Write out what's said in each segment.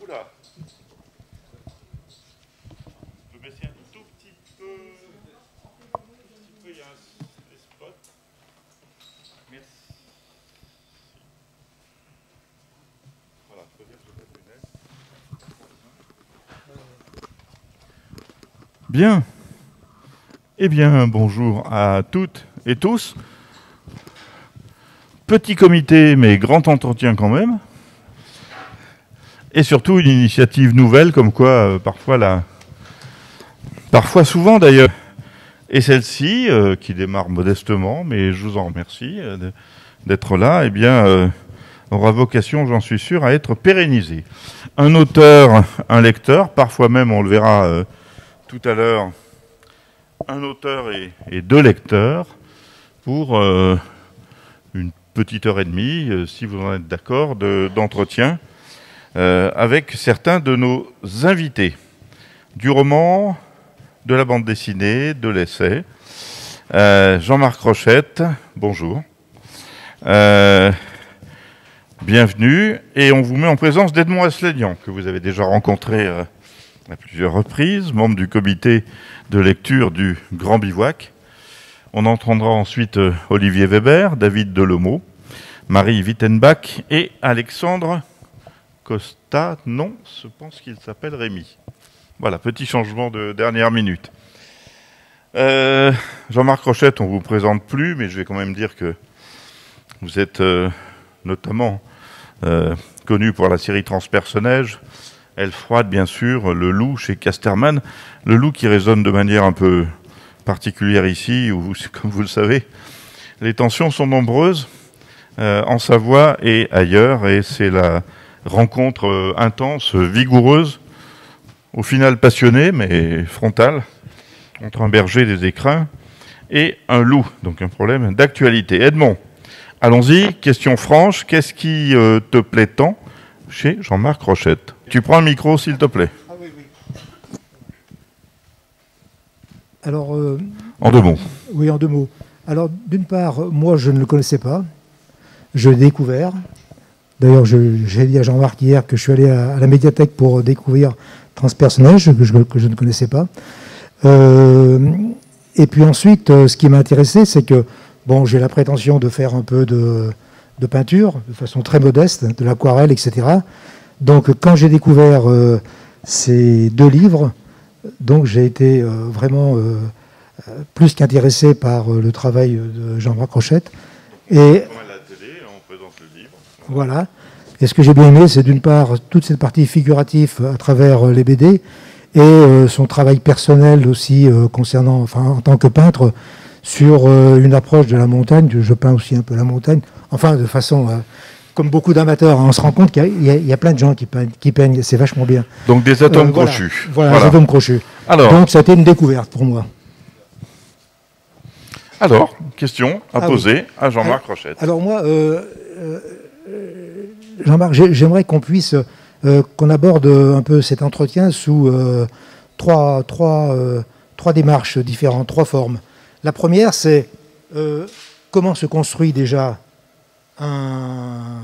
Oula. Je peux baisser un tout petit peu. Il y a un spot. Merci. Voilà, je peux dire que je peux lunettes. Bien. Eh bien, bonjour à toutes et tous. Petit comité, mais grand entretien quand même. Et surtout une initiative nouvelle, comme quoi parfois souvent d'ailleurs. Et celle-ci, qui démarre modestement, mais je vous en remercie d'être là, eh bien, aura vocation, j'en suis sûr, à être pérennisée. Un auteur, un lecteur, parfois même, on le verra tout à l'heure, un auteur et deux lecteurs pour une petite heure et demie, si vous en êtes d'accord, d'entretien avec certains de nos invités, du roman, de la bande dessinée, de l'essai. Jean-Marc Rochette, bonjour. Bienvenue. Et on vous met en présence d'Edmond Assénian, que vous avez déjà rencontré à plusieurs reprises, membre du comité de lecture du Grand Bivouac. On entendra ensuite Olivier Weber, David Delemot, Marie Wittenbach et Alexandre Costa. Non, je pense qu'il s'appelle Rémi. Voilà, petit changement de dernière minute. Jean-Marc Rochette, on ne vous présente plus, mais je vais quand même dire que vous êtes notamment connu pour la série Transpersonnage, Elle froide, bien sûr, Le Loup chez Casterman. Le Loup qui résonne de manière un peu particulière ici, où, comme vous le savez, les tensions sont nombreuses en Savoie et ailleurs, et c'est la rencontre intense, vigoureuse, au final passionnée, mais frontale, entre un berger des écrins et un loup, donc un problème d'actualité. Edmond, allons-y, question franche, qu'est-ce qui te plaît tant chez Jean-Marc Rochette? Tu prends le micro, s'il te plaît. Ah oui, oui. Alors, en deux mots. Oui, en deux mots. Alors, d'une part, moi, je ne le connaissais pas. Je l'ai découvert. D'ailleurs, j'ai dit à Jean-Marc hier que je suis allé à la médiathèque pour découvrir Transpersonnage, que je ne connaissais pas. Et puis ensuite, ce qui m'a intéressé, c'est que bon, j'ai la prétention de faire un peu de peinture, de façon très modeste, de l'aquarelle, etc. Donc, quand j'ai découvert ces deux livres, donc j'ai été vraiment plus qu'intéressé par le travail de Jean-Marc Rochette. Et voilà. Et ce que j'ai bien aimé, c'est d'une part toute cette partie figurative à travers les BD et son travail personnel aussi concernant, enfin, en tant que peintre, sur une approche de la montagne. Je peins aussi un peu la montagne, enfin de façon, comme beaucoup d'amateurs, hein, on se rend compte qu'il y a plein de gens qui peignent, c'est vachement bien. Donc des atomes crochus. Voilà, des atomes crochus. Alors, donc ça a été une découverte pour moi. Alors, question à poser à Jean-Marc Rochette. Alors moi, Jean-Marc, j'aimerais qu'on aborde un peu cet entretien sous trois démarches différentes, trois formes. La première, c'est comment se construit déjà un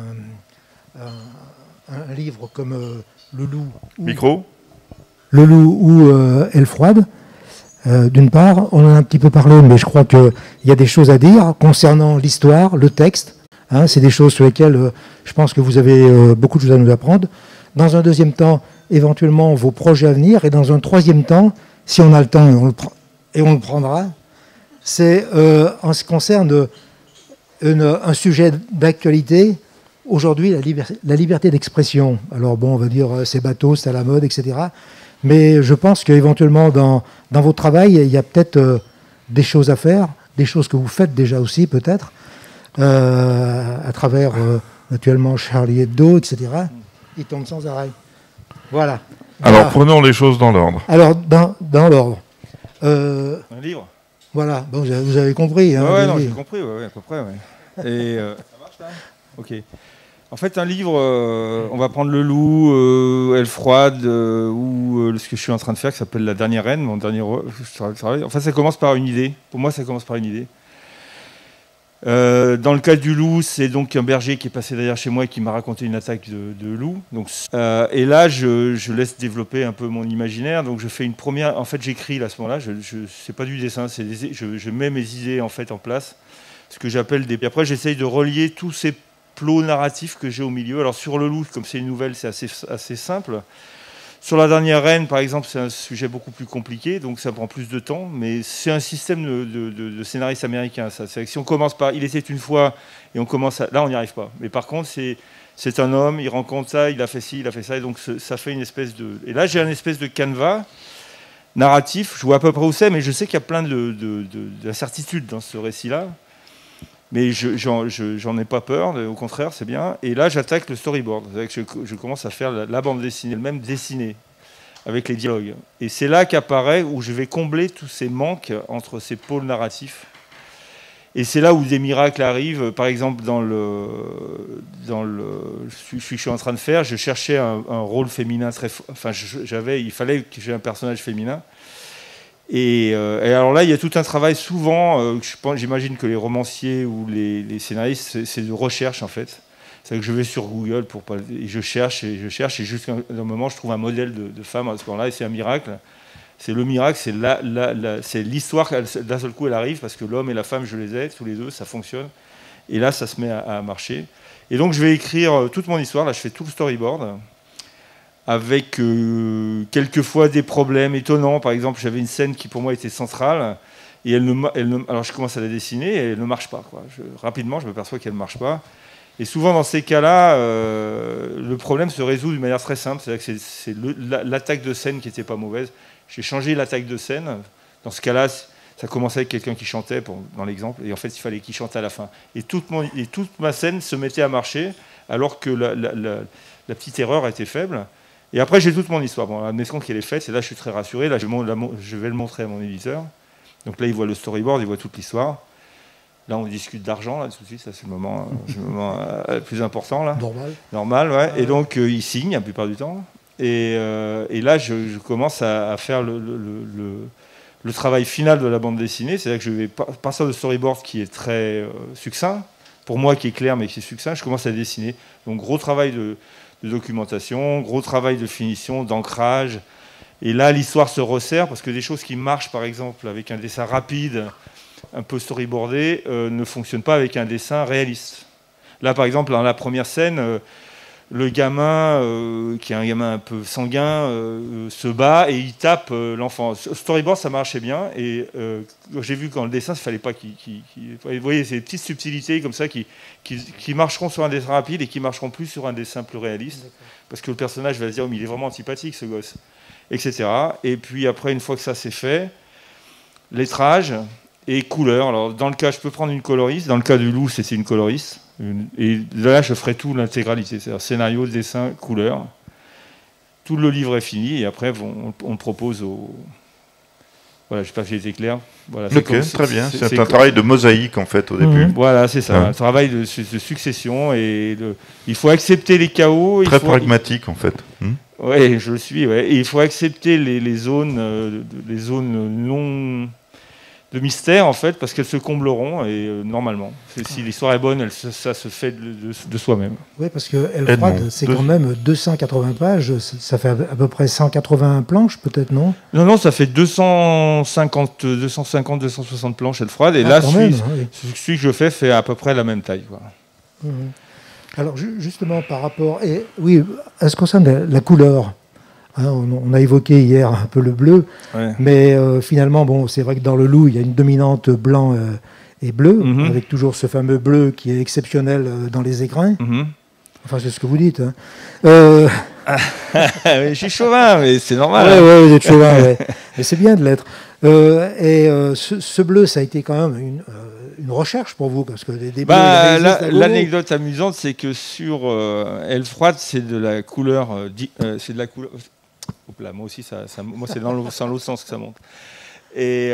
livre comme Le Loup. Le Loup ou Elle froide. D'une part, on en a un petit peu parlé, mais je crois qu'il y a des choses à dire concernant l'histoire, le texte. Hein, c'est des choses sur lesquelles je pense que vous avez beaucoup de choses à nous apprendre. Dans un deuxième temps, éventuellement, vos projets à venir. Et dans un troisième temps, si on a le temps, et on le prendra, c'est en ce qui concerne un sujet d'actualité. Aujourd'hui, la liberté d'expression. Alors bon, on va dire c'est bateau, c'est à la mode, etc. Mais je pense qu'éventuellement, dans votre travail, il y a peut-être des choses à faire, des choses que vous faites déjà aussi, peut-être, à travers, naturellement, Charlie Hebdo, etc. Ils tombent sans arrêt. Voilà. Alors, prenons les choses dans l'ordre. Alors, dans l'ordre. Un livre. Voilà, bon, vous avez compris. Hein, ouais, non, j'ai compris, ouais, à peu près. Ouais. Et, ça marche, là ? Ok. En fait, un livre, on va prendre Le Loup, Elle froide, ou ce que je suis en train de faire, qui s'appelle La Dernière Reine, mon dernier travail. Enfin, ça commence par une idée. Pour moi, ça commence par une idée. Dans le cas du loup, c'est donc un berger qui est passé derrière chez moi et qui m'a raconté une attaque de loup. Donc, et là, je laisse développer un peu mon imaginaire. Donc je fais une première... En fait, j'écris à ce moment-là. C'est pas du dessin, je mets mes idées en fait en place. Ce que j'appelle des... Puis après, j'essaye de relier tous ces plots narratifs que j'ai au milieu. Alors sur le loup, comme c'est une nouvelle, c'est assez simple. Sur la dernière reine, par exemple, c'est un sujet beaucoup plus compliqué, donc ça prend plus de temps, mais c'est un système de scénariste américain. Ça. C'est que si on commence par « il était une fois » et on commence à... Là, on n'y arrive pas. Mais par contre, c'est un homme, il rencontre ça, il a fait ci, il a fait ça, et donc ça fait une espèce de... Et là, j'ai une espèce de canevas narratif, je vois à peu près où c'est, mais je sais qu'il y a plein d'incertitudes dans ce récit-là. Mais j'en ai pas peur, au contraire, c'est bien. Et là, j'attaque le storyboard. Je commence à faire la bande dessinée, même dessinée, avec les dialogues. Et c'est là qu'apparaît, où je vais combler tous ces manques entre ces pôles narratifs. Et c'est là où des miracles arrivent. Par exemple, je suis en train de faire, je cherchais un rôle féminin très... Enfin, il fallait que j'ai un personnage féminin. Et alors là, il y a tout un travail souvent, j'imagine que les romanciers ou les scénaristes, c'est de recherche en fait. C'est que je vais sur Google et je cherche, et jusqu'à un moment, je trouve un modèle de femme à ce moment-là, et c'est un miracle. C'est le miracle, c'est l'histoire, d'un seul coup, elle arrive, parce que l'homme et la femme, je les ai, tous les deux, ça fonctionne. Et là, ça se met à marcher. Et donc, je vais écrire toute mon histoire, là, je fais tout le storyboard, avec quelquefois des problèmes étonnants. Par exemple, j'avais une scène qui pour moi était centrale, et alors je commence à la dessiner, et elle ne marche pas, quoi. Rapidement, je m'aperçois qu'elle ne marche pas. Et souvent, dans ces cas-là, le problème se résout d'une manière très simple. C'est-à-dire que c'est l'attaque de scène qui n'était pas mauvaise. J'ai changé l'attaque de scène. Dans ce cas-là, ça commençait avec quelqu'un qui chantait, dans l'exemple, et en fait, il fallait qu'il chante à la fin. Et toute ma scène se mettait à marcher, alors que la petite erreur était faible. Et après, j'ai toute mon histoire. Bon, admettons qu'elle est faite, et là, je suis très rassuré. Là, je vais le montrer à mon éditeur. Donc là, il voit le storyboard, il voit toute l'histoire. Là, on discute d'argent, là, tout de suite. Ça, c'est le moment le plus important, là. Normal, ouais. Et donc, il signe, la plupart du temps. Et là, je commence à faire le travail final de la bande dessinée. C'est-à-dire que je vais partir de storyboard qui est très succinct. Pour moi, qui est clair, mais qui est succinct, je commence à dessiner. Donc, gros travail de documentation, gros travail de finition, d'ancrage. Et là, l'histoire se resserre, parce que des choses qui marchent, par exemple, avec un dessin rapide, un peu storyboardé, ne fonctionnent pas avec un dessin réaliste. Là, par exemple, dans la première scène, le gamin, qui est un gamin un peu sanguin, se bat et il tape l'enfant. Storyboard, ça marchait bien. Et j'ai vu qu'en le dessin, il ne fallait pas vous voyez, c'est des petites subtilités comme ça qui marcheront sur un dessin rapide et qui marcheront plus sur un dessin plus réaliste. Parce que le personnage va se dire, oh, mais il est vraiment antipathique, ce gosse, etc. Et puis après, une fois que ça c'est fait, lettrage et couleur. Alors, dans le cas, je peux prendre une coloriste. Dans le cas du loup, c'est une coloriste. Et là, je ferai tout l'intégralité, c'est-à-dire scénario, dessin, couleur. Tout le livre est fini et après, on propose au... Voilà, je ne sais pas si j'ai été clair. Voilà, ok, très bien. C'est un travail de mosaïque, en fait, au début. Voilà, c'est ça. Un travail de succession. Et il faut accepter les chaos. Très pragmatique, en fait. Oui, je le suis. Ouais. Et il faut accepter les zones non... de mystère, en fait, parce qu'elles se combleront, et normalement. Si l'histoire est bonne, ça se fait de soi-même. Oui, parce que Elfrad, c'est quand même 280 pages, ça fait à peu près 180 planches, peut-être, non? Non, ça fait 250-260 planches, Elfrad, et là, celui que je fais à peu près la même taille. Quoi. Alors, justement, par rapport... oui, à ce qui concerne la couleur, hein, on a évoqué hier un peu le bleu, mais finalement, bon, c'est vrai que dans le loup, il y a une dominante blanc et bleu, avec toujours ce fameux bleu qui est exceptionnel dans les écrins. Enfin, c'est ce que vous dites. Hein. Je suis chauvin, mais c'est normal. Oui, vous êtes chauvin, ouais. Mais c'est bien de l'être. Ce bleu, ça a été quand même une recherche pour vous, parce que des bleus... L'anecdote amusante, c'est que sur Elfrad, c'est de la couleur... Oups là, moi aussi, moi c'est dans l'autre sens que ça monte. Et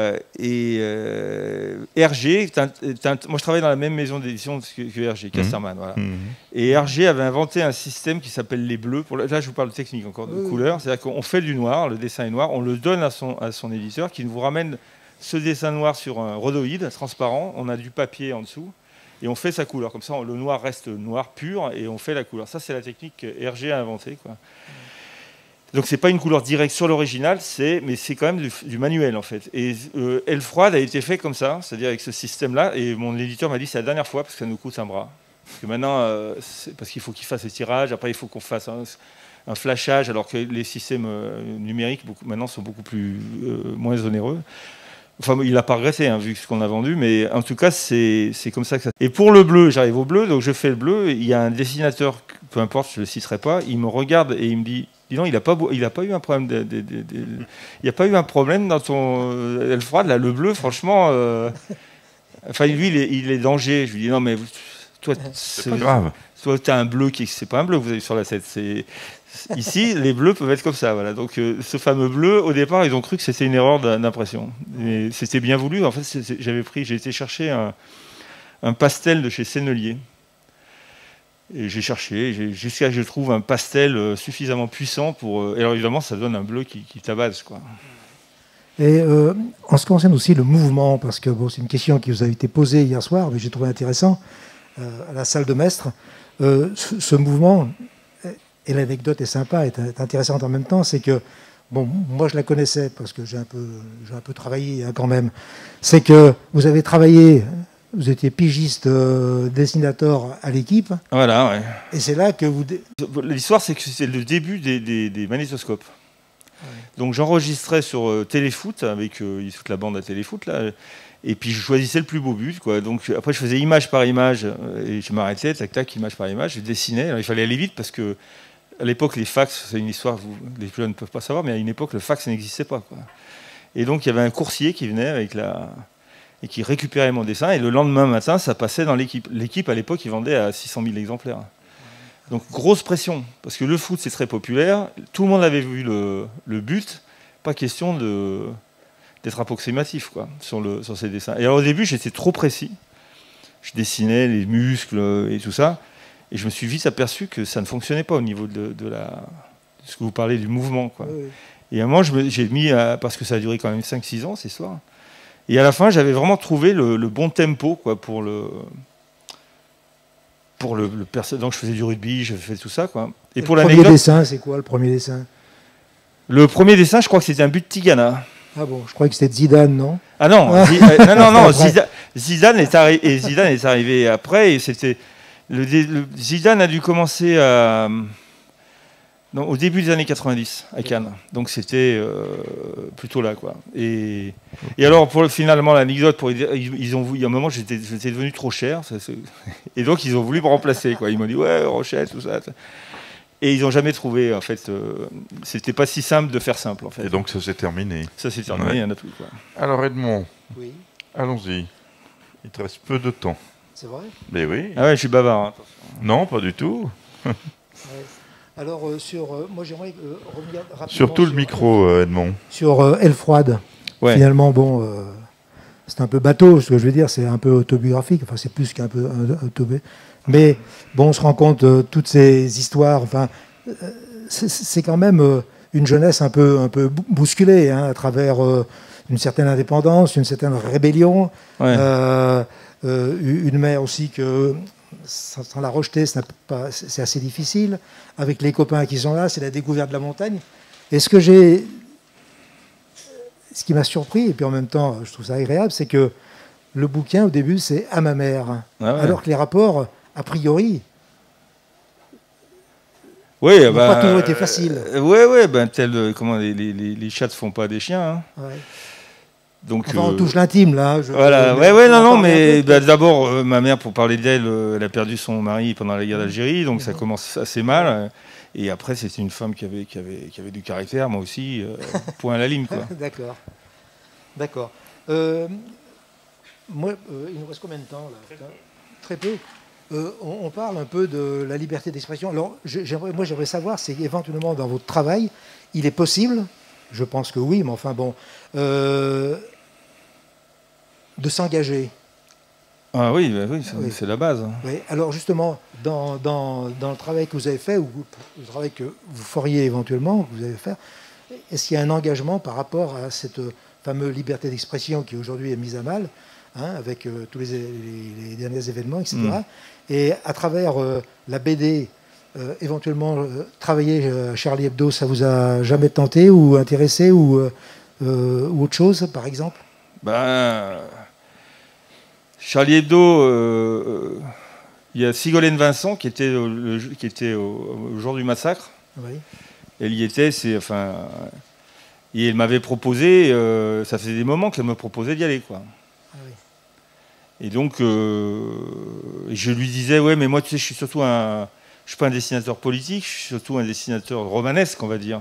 Hergé, moi je travaille dans la même maison d'édition que Hergé, Casterman. Voilà. Et Hergé avait inventé un système qui s'appelle les bleus. Là, je vous parle de technique encore, de couleur. C'est-à-dire qu'on fait du noir, le dessin est noir, on le donne à son éditeur qui nous ramène ce dessin noir sur un rhodoïde transparent, on a du papier en dessous, et on fait sa couleur. Comme ça, le noir reste noir pur, et on fait la couleur. Ça, c'est la technique que Hergé a inventée, quoi. Donc, c'est pas une couleur directe sur l'original, mais c'est quand même du manuel, en fait. Et Aile froide a été fait comme ça, c'est-à-dire avec ce système-là, et mon éditeur m'a dit c'est la dernière fois, parce que ça nous coûte un bras. Parce que maintenant, parce qu'il faut qu'il fasse les tirages, après il faut qu'on fasse un flashage, alors que les systèmes numériques maintenant sont beaucoup moins onéreux. Enfin, il n'a pas regretté, hein, vu ce qu'on a vendu, mais en tout cas, c'est comme ça que ça... Et pour le bleu, j'arrive au bleu, donc je fais le bleu, il y a un dessinateur, peu importe, je ne le citerai pas, il me regarde et il me dit, dis donc, il n'a pas eu un problème il n'y a pas eu un problème dans ton Aile froide, là, le bleu, franchement... Enfin, lui, il est danger. Je lui dis, non, mais toi, c'est pas grave. Toi, tu as un bleu c'est pas un bleu que vous avez sur la tête, ici, les bleus peuvent être comme ça. Voilà. Donc, ce fameux bleu, au départ, ils ont cru que c'était une erreur d'impression. Mais c'était bien voulu. En fait, j'ai été chercher un pastel de chez Sennelier. Et j'ai cherché jusqu'à ce que je trouve un pastel suffisamment puissant pour... Et alors, évidemment, ça donne un bleu qui tabasse, quoi. Et en ce qui concerne aussi le mouvement, parce que bon, c'est une question qui vous a été posée hier soir, mais j'ai trouvé intéressant, à la salle de maître, ce mouvement... Et l'anecdote est sympa, est intéressante en même temps, c'est que, bon, moi je la connaissais parce que j'ai un peu travaillé hein, quand même. C'est que vous avez travaillé, vous étiez pigiste, dessinateur à l'équipe. Voilà, ouais. Et c'est là que vous... L'histoire, c'est que c'est le début des magnétoscopes. Ouais. Donc j'enregistrais sur Téléfoot, avec toute la bande à Téléfoot, là. Et puis je choisissais le plus beau but, quoi. Donc après je faisais image par image, et je m'arrêtais, tac tac, image par image, je dessinais. Alors, il fallait aller vite parce que à l'époque, les fax, c'est une histoire que les plus jeunes ne peuvent pas savoir, mais à une époque, le fax n'existait pas, quoi. Et donc, il y avait un coursier qui venait et qui récupérait mon dessin, et le lendemain matin, ça passait dans l'équipe. L'équipe, à l'époque, ils vendaient à 600 000 exemplaires. Donc, grosse pression, parce que le foot, c'est très populaire. Tout le monde avait vu le but. Pas question d'être approximatif, quoi, sur ces dessins. Et alors, au début, j'étais trop précis. Je dessinais les muscles et tout ça. Et je me suis vite aperçu que ça ne fonctionnait pas au niveau de ce que vous parlez du mouvement, quoi. Oui. Et à un moment, j'ai mis, parce que ça a duré quand même 5-6 ans, ces soirs. Et à la fin, j'avais vraiment trouvé le bon tempo, quoi, pour le donc je faisais du rugby, je faisais tout ça, quoi. Et pour le premier dessin, c'est quoi le premier dessin? Le premier dessin, je crois que c'était un but de Tigana. Ah bon, je croyais que c'était Zidane, non? Ah non, non, Zidane est arrivé après, et c'était... Zidane a dû commencer au début des années 90 à Cannes, donc c'était plutôt là, quoi. Et alors finalement l'anecdote, ils ont voulu, à un moment j'étais devenu trop cher, et donc ils ont voulu me remplacer, quoi. Ils m'ont dit ouais Rochette, tout ça, et ils n'ont jamais trouvé, en fait, c'était pas si simple de faire simple, en fait. Et donc ça s'est terminé. Ça s'est terminé, il n'y en a plus, quoi. Alors Edmond, oui. Allons-y, il te reste peu de temps. C'est vrai? Mais oui. Ah ouais, je suis bavard. Hein. Non, pas du tout. Ouais. Alors, moi j'aimerais revenir rapidement... Surtout le micro, Edmond. Sur Aile froide. Ouais. Finalement, bon, c'est un peu bateau, ce que je veux dire, c'est un peu autobiographique, enfin c'est plus qu'un peu autobiographique. Mais bon, on se rend compte de toutes ces histoires, enfin, c'est quand même une jeunesse un peu bousculée, hein, à travers une certaine indépendance, une certaine rébellion. Ouais. Une mère aussi que, sans la rejeter, c'est assez difficile. Avec les copains qui sont là, c'est la découverte de la montagne. Et ce qui m'a surpris, et puis en même temps, je trouve ça agréable, c'est que le bouquin, au début, c'est « à ma mère ». Ah ouais. Alors que les rapports, a priori, n'ont pas toujours été faciles. Oui, comment les chats ne font pas des chiens. Hein. Ouais. Donc, enfin, on touche l'intime, là. Voilà, mais d'abord, ma mère, pour parler d'elle, elle a perdu son mari pendant la guerre d'Algérie, donc ça commence assez mal. Et après, c'était une femme qui avait du caractère, moi aussi, point à la ligne, quoi. D'accord. Moi, il nous reste combien de temps, là? Très peu. On parle un peu de la liberté d'expression. Alors, j'aimerais savoir si éventuellement, dans votre travail, il est possible, je pense que oui, mais enfin bon... de s'engager. Ah oui, c'est la base. Oui. Alors justement, dans le travail que vous avez fait, ou le travail que vous feriez éventuellement, que vous allez faire, est-ce qu'il y a un engagement par rapport à cette fameuse liberté d'expression qui aujourd'hui est mise à mal, hein, avec tous les derniers événements, etc. Et à travers la BD, éventuellement travailler Charlie Hebdo, ça vous a jamais tenté ou intéressé ou autre chose, par exemple? Charlie Hebdo, il y a Sigolène Vincent qui était au jour du massacre. Oui. Elle y était, et elle m'avait proposé, ça faisait des moments qu'elle me proposait d'y aller, quoi. Ah oui. Et donc, je lui disais, ouais, mais moi, tu sais, je suis pas un dessinateur politique, je suis surtout un dessinateur romanesque, on va dire.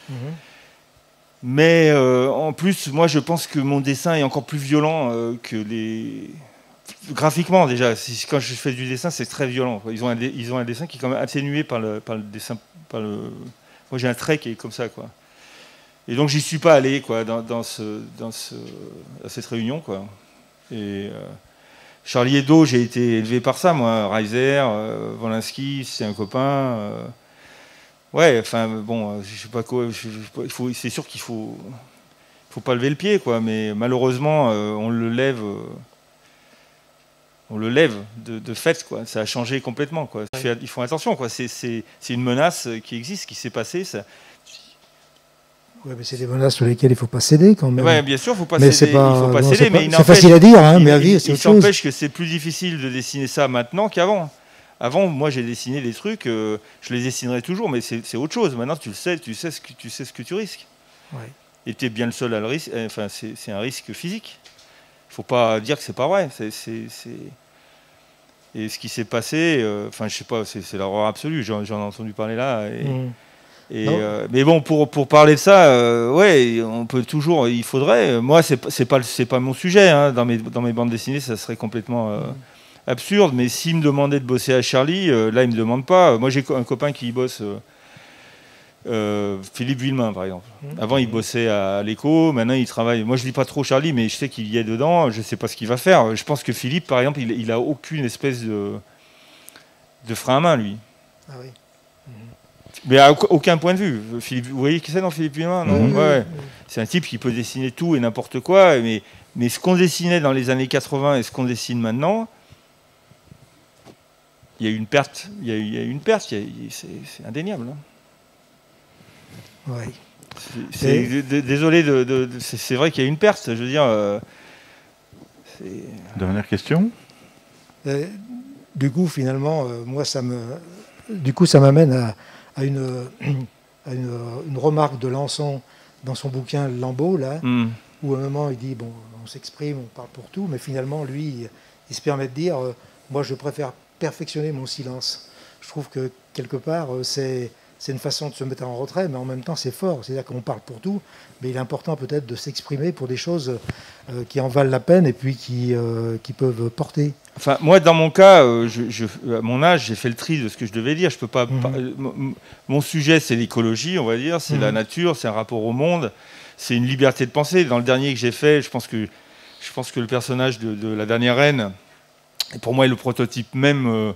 Mais en plus, moi, je pense que mon dessin est encore plus violent que les... Graphiquement, déjà, quand je fais du dessin, c'est très violent. Ils ont un dessin qui est quand même atténué par le dessin... Moi, j'ai un trait qui est comme ça, quoi. Et donc, j'y suis pas allé, quoi, à cette réunion, quoi. Et Charlie Hebdo, j'ai été élevé par ça, moi. Reiser, Wolinski, c'est un copain. Ouais, enfin, bon, je sais pas quoi. C'est sûr qu'il faut pas lever le pied, quoi. Mais malheureusement, on le lève de fait, quoi. Ça a changé complètement, quoi. Ils font attention, quoi. C'est une menace qui existe, qui s'est passée. Oui, mais c'est des menaces sur lesquelles il ne faut pas céder quand même. Oui, bien sûr, il ne faut pas céder. Mais c'est facile à dire, hein, mais à vivre, c'est autre chose. Il s'empêche que c'est plus difficile de dessiner ça maintenant qu'avant. Avant, moi, j'ai dessiné des trucs, je les dessinerai toujours, mais c'est autre chose. Maintenant, tu sais ce que tu risques. Ouais. Et tu es bien le seul à le risquer. Enfin, c'est un risque physique. Il ne faut pas dire que c'est pas vrai. Et ce qui s'est passé, je sais pas, c'est l'horreur absolue. J'en ai entendu parler là. Mais bon, pour parler de ça, ouais, on peut toujours. Il faudrait. Moi, c'est pas mon sujet. Hein. Dans mes bandes dessinées, ça serait complètement absurde. Mais s'il me demandait de bosser à Charlie, là, il me demande pas. Moi, j'ai un copain qui bosse. Philippe Villemain, par exemple. Avant, il bossait à l'Écho. Maintenant, il travaille. Moi, je lis pas trop Charlie, mais je sais qu'il y est dedans. Je sais pas ce qu'il va faire. Je pense que Philippe, par exemple, il a aucune espèce de frein à main, lui. Ah oui. Mais à aucun point de vue. Philippe, vous voyez qui c'est dans Philippe Villemain, non? Ouais. C'est un type qui peut dessiner tout et n'importe quoi. Mais ce qu'on dessinait dans les années 80 et ce qu'on dessine maintenant, il y a eu une perte. C'est indéniable. Hein. Ouais. Désolé, c'est vrai qu'il y a une perte. Je veux dire. Dernière question. Du coup, finalement, moi, ça m'amène à une remarque de Lançon dans son bouquin Lambeau, là, où à un moment il dit bon, on s'exprime, on parle pour tout, mais finalement, lui, il se permet de dire moi, je préfère perfectionner mon silence. Je trouve que quelque part, c'est une façon de se mettre en retrait, mais en même temps, c'est fort. C'est-à-dire qu'on parle pour tout, mais il est important peut-être de s'exprimer pour des choses qui en valent la peine et puis qui peuvent porter. Enfin, moi, dans mon cas, à mon âge, j'ai fait le tri de ce que je devais dire. Je peux pas. Mon sujet, c'est l'écologie, on va dire, c'est la nature, c'est un rapport au monde, c'est une liberté de penser. Dans le dernier que j'ai fait, je pense que le personnage de la dernière reine, pour moi, est le prototype même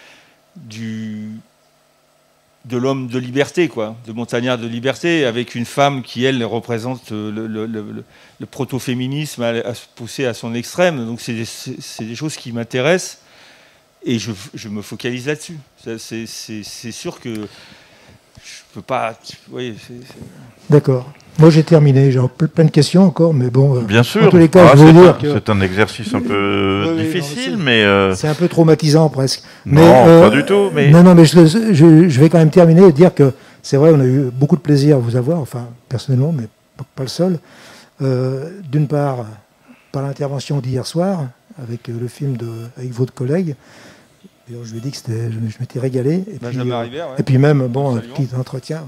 de l'homme de liberté, quoi, de montagnard de liberté, avec une femme qui, elle, représente le proto-féminisme poussé à son extrême. Donc c'est des choses qui m'intéressent et je me focalise là-dessus. C'est sûr que je peux pas... Oui, D'accord. Moi, j'ai terminé. J'ai plein de questions encore, mais bon... Bien sûr. En tous les cas, je veux dire que... C'est un exercice un peu difficile, mais... C'est un peu traumatisant, presque. Non, pas du tout. Mais... Non, mais je vais quand même terminer et dire que c'est vrai, on a eu beaucoup de plaisir à vous avoir, enfin, personnellement, mais pas le seul. D'une part, par l'intervention d'hier soir, avec le film avec votre collègue. Je lui ai dit que je m'étais régalé. Et puis même, bon, un petit entretien.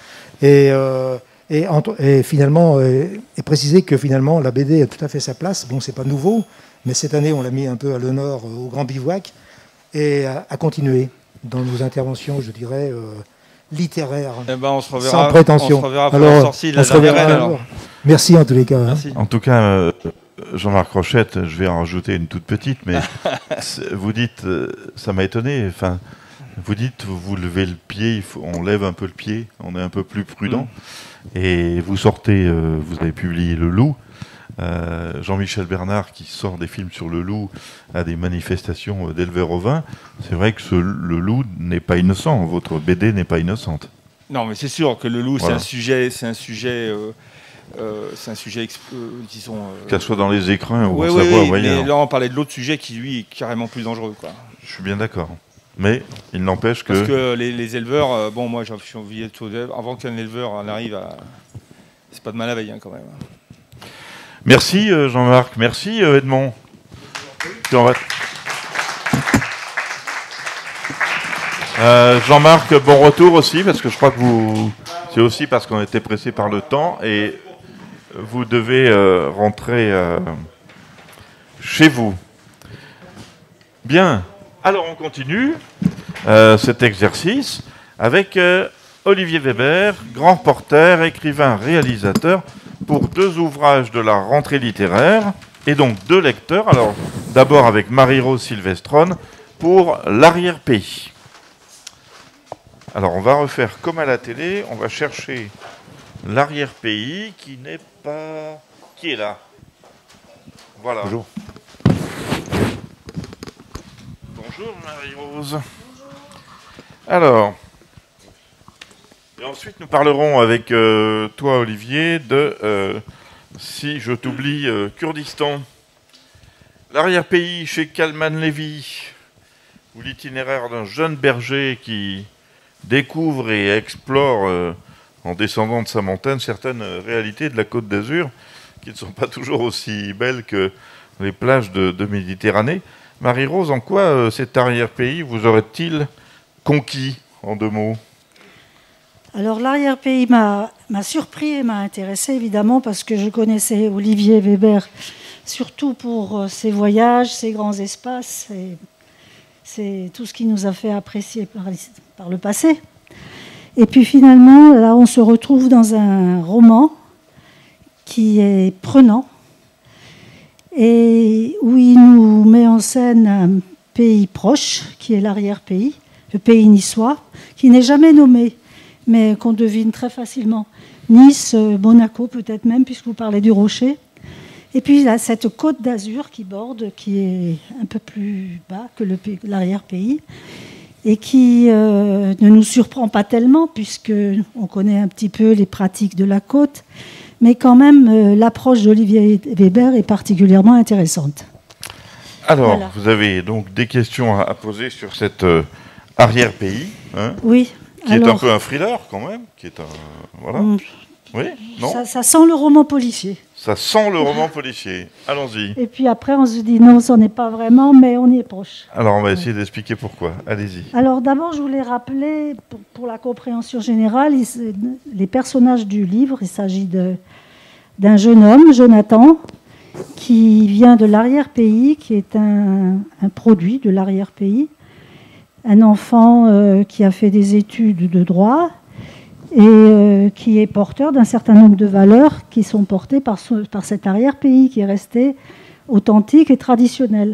Et finalement, et préciser que finalement, la BD a tout à fait sa place. Bon, c'est pas nouveau, mais cette année, on l'a mis un peu à l'honneur au Grand Bivouac et à continuer dans nos interventions, je dirais, littéraires. On se reverra, sans prétention. On se reverra pour la sortie de la dernière reine, alors. Merci en tous les cas. Merci. En tout cas, Jean-Marc Rochette, je vais en rajouter une toute petite, mais vous dites, ça m'a étonné. Enfin, vous dites, vous levez le pied, on lève un peu le pied, on est un peu plus prudent. Et vous sortez, vous avez publié Le Loup. Jean-Michel Bernard, qui sort des films sur le loup à des manifestations d'éleveurs ovins. C'est vrai que le loup n'est pas innocent. Votre BD n'est pas innocente. Non, mais c'est sûr que le loup, voilà. c'est un sujet, disons. Qu'elle soit dans les écrins ou oui, en Savoie, oui, mais là, on parlait de l'autre sujet qui, lui, est carrément plus dangereux, quoi. Je suis bien d'accord. Mais il n'empêche que... Parce que les éleveurs, bon, moi, je suis envie avant qu'un éleveur en arrive à... C'est pas de mal à veille, hein, quand même. Merci Jean-Marc, merci Edmond. Jean-Marc, bon retour aussi, parce que je crois que c'est aussi parce qu'on était pressé par le temps et vous devez rentrer chez vous. Bien, alors on continue cet exercice avec Olivier Weber, grand reporter, écrivain, réalisateur, pour 2 ouvrages de la rentrée littéraire, et donc 2 lecteurs. Alors, d'abord avec Marie-Rose Sylvestron, pour L'arrière-pays. Alors, on va refaire comme à la télé, on va chercher L'arrière-pays, qui n'est pas... Qui est là? Voilà. Bonjour. Bonjour Marie-Rose. Alors... Et ensuite, nous parlerons avec toi, Olivier, de Si je t'oublie, Kurdistan. L'arrière-pays chez Kalman Levy, ou l'itinéraire d'un jeune berger qui découvre et explore, en descendant de sa montagne, certaines réalités de la Côte d'Azur, qui ne sont pas toujours aussi belles que les plages de Méditerranée. Marie-Rose, en quoi cet arrière-pays vous aurait-il conquis, en 2 mots ? Alors l'arrière-pays m'a surpris et m'a intéressé évidemment parce que je connaissais Olivier Weber surtout pour ses voyages, ses grands espaces. C'est tout ce qui nous a fait apprécier par le passé. Et puis finalement, là on se retrouve dans un roman qui est prenant et où il nous met en scène un pays proche qui est l'arrière-pays, le pays niçois, qui n'est jamais nommé, mais qu'on devine très facilement. Nice, Monaco peut-être même, puisque vous parlez du Rocher. Et puis il y a cette côte d'Azur qui borde, qui est un peu plus bas que l'arrière-pays, et qui ne nous surprend pas tellement, puisqu'on connaît un petit peu les pratiques de la côte, mais quand même l'approche d'Olivier Weber est particulièrement intéressante. Alors, voilà. Vous avez donc des questions à poser sur cet arrière-pays, hein, oui. Qui est un peu un thriller quand même, qui est un... Voilà. Oui, non ça sent le roman policier. Ça sent le roman policier. Allons-y. Et puis après, on se dit non, ça n'est pas vraiment, mais on y est proche. Alors, on va essayer d'expliquer pourquoi. Allez-y. Alors d'abord, je voulais rappeler, pour la compréhension générale, les personnages du livre. Il s'agit d'un jeune homme, Jonathan, qui vient de l'arrière-pays, qui est un produit de l'arrière-pays. Un enfant qui a fait des études de droit et qui est porteur d'un certain nombre de valeurs qui sont portées par cet arrière-pays qui est resté authentique et traditionnel.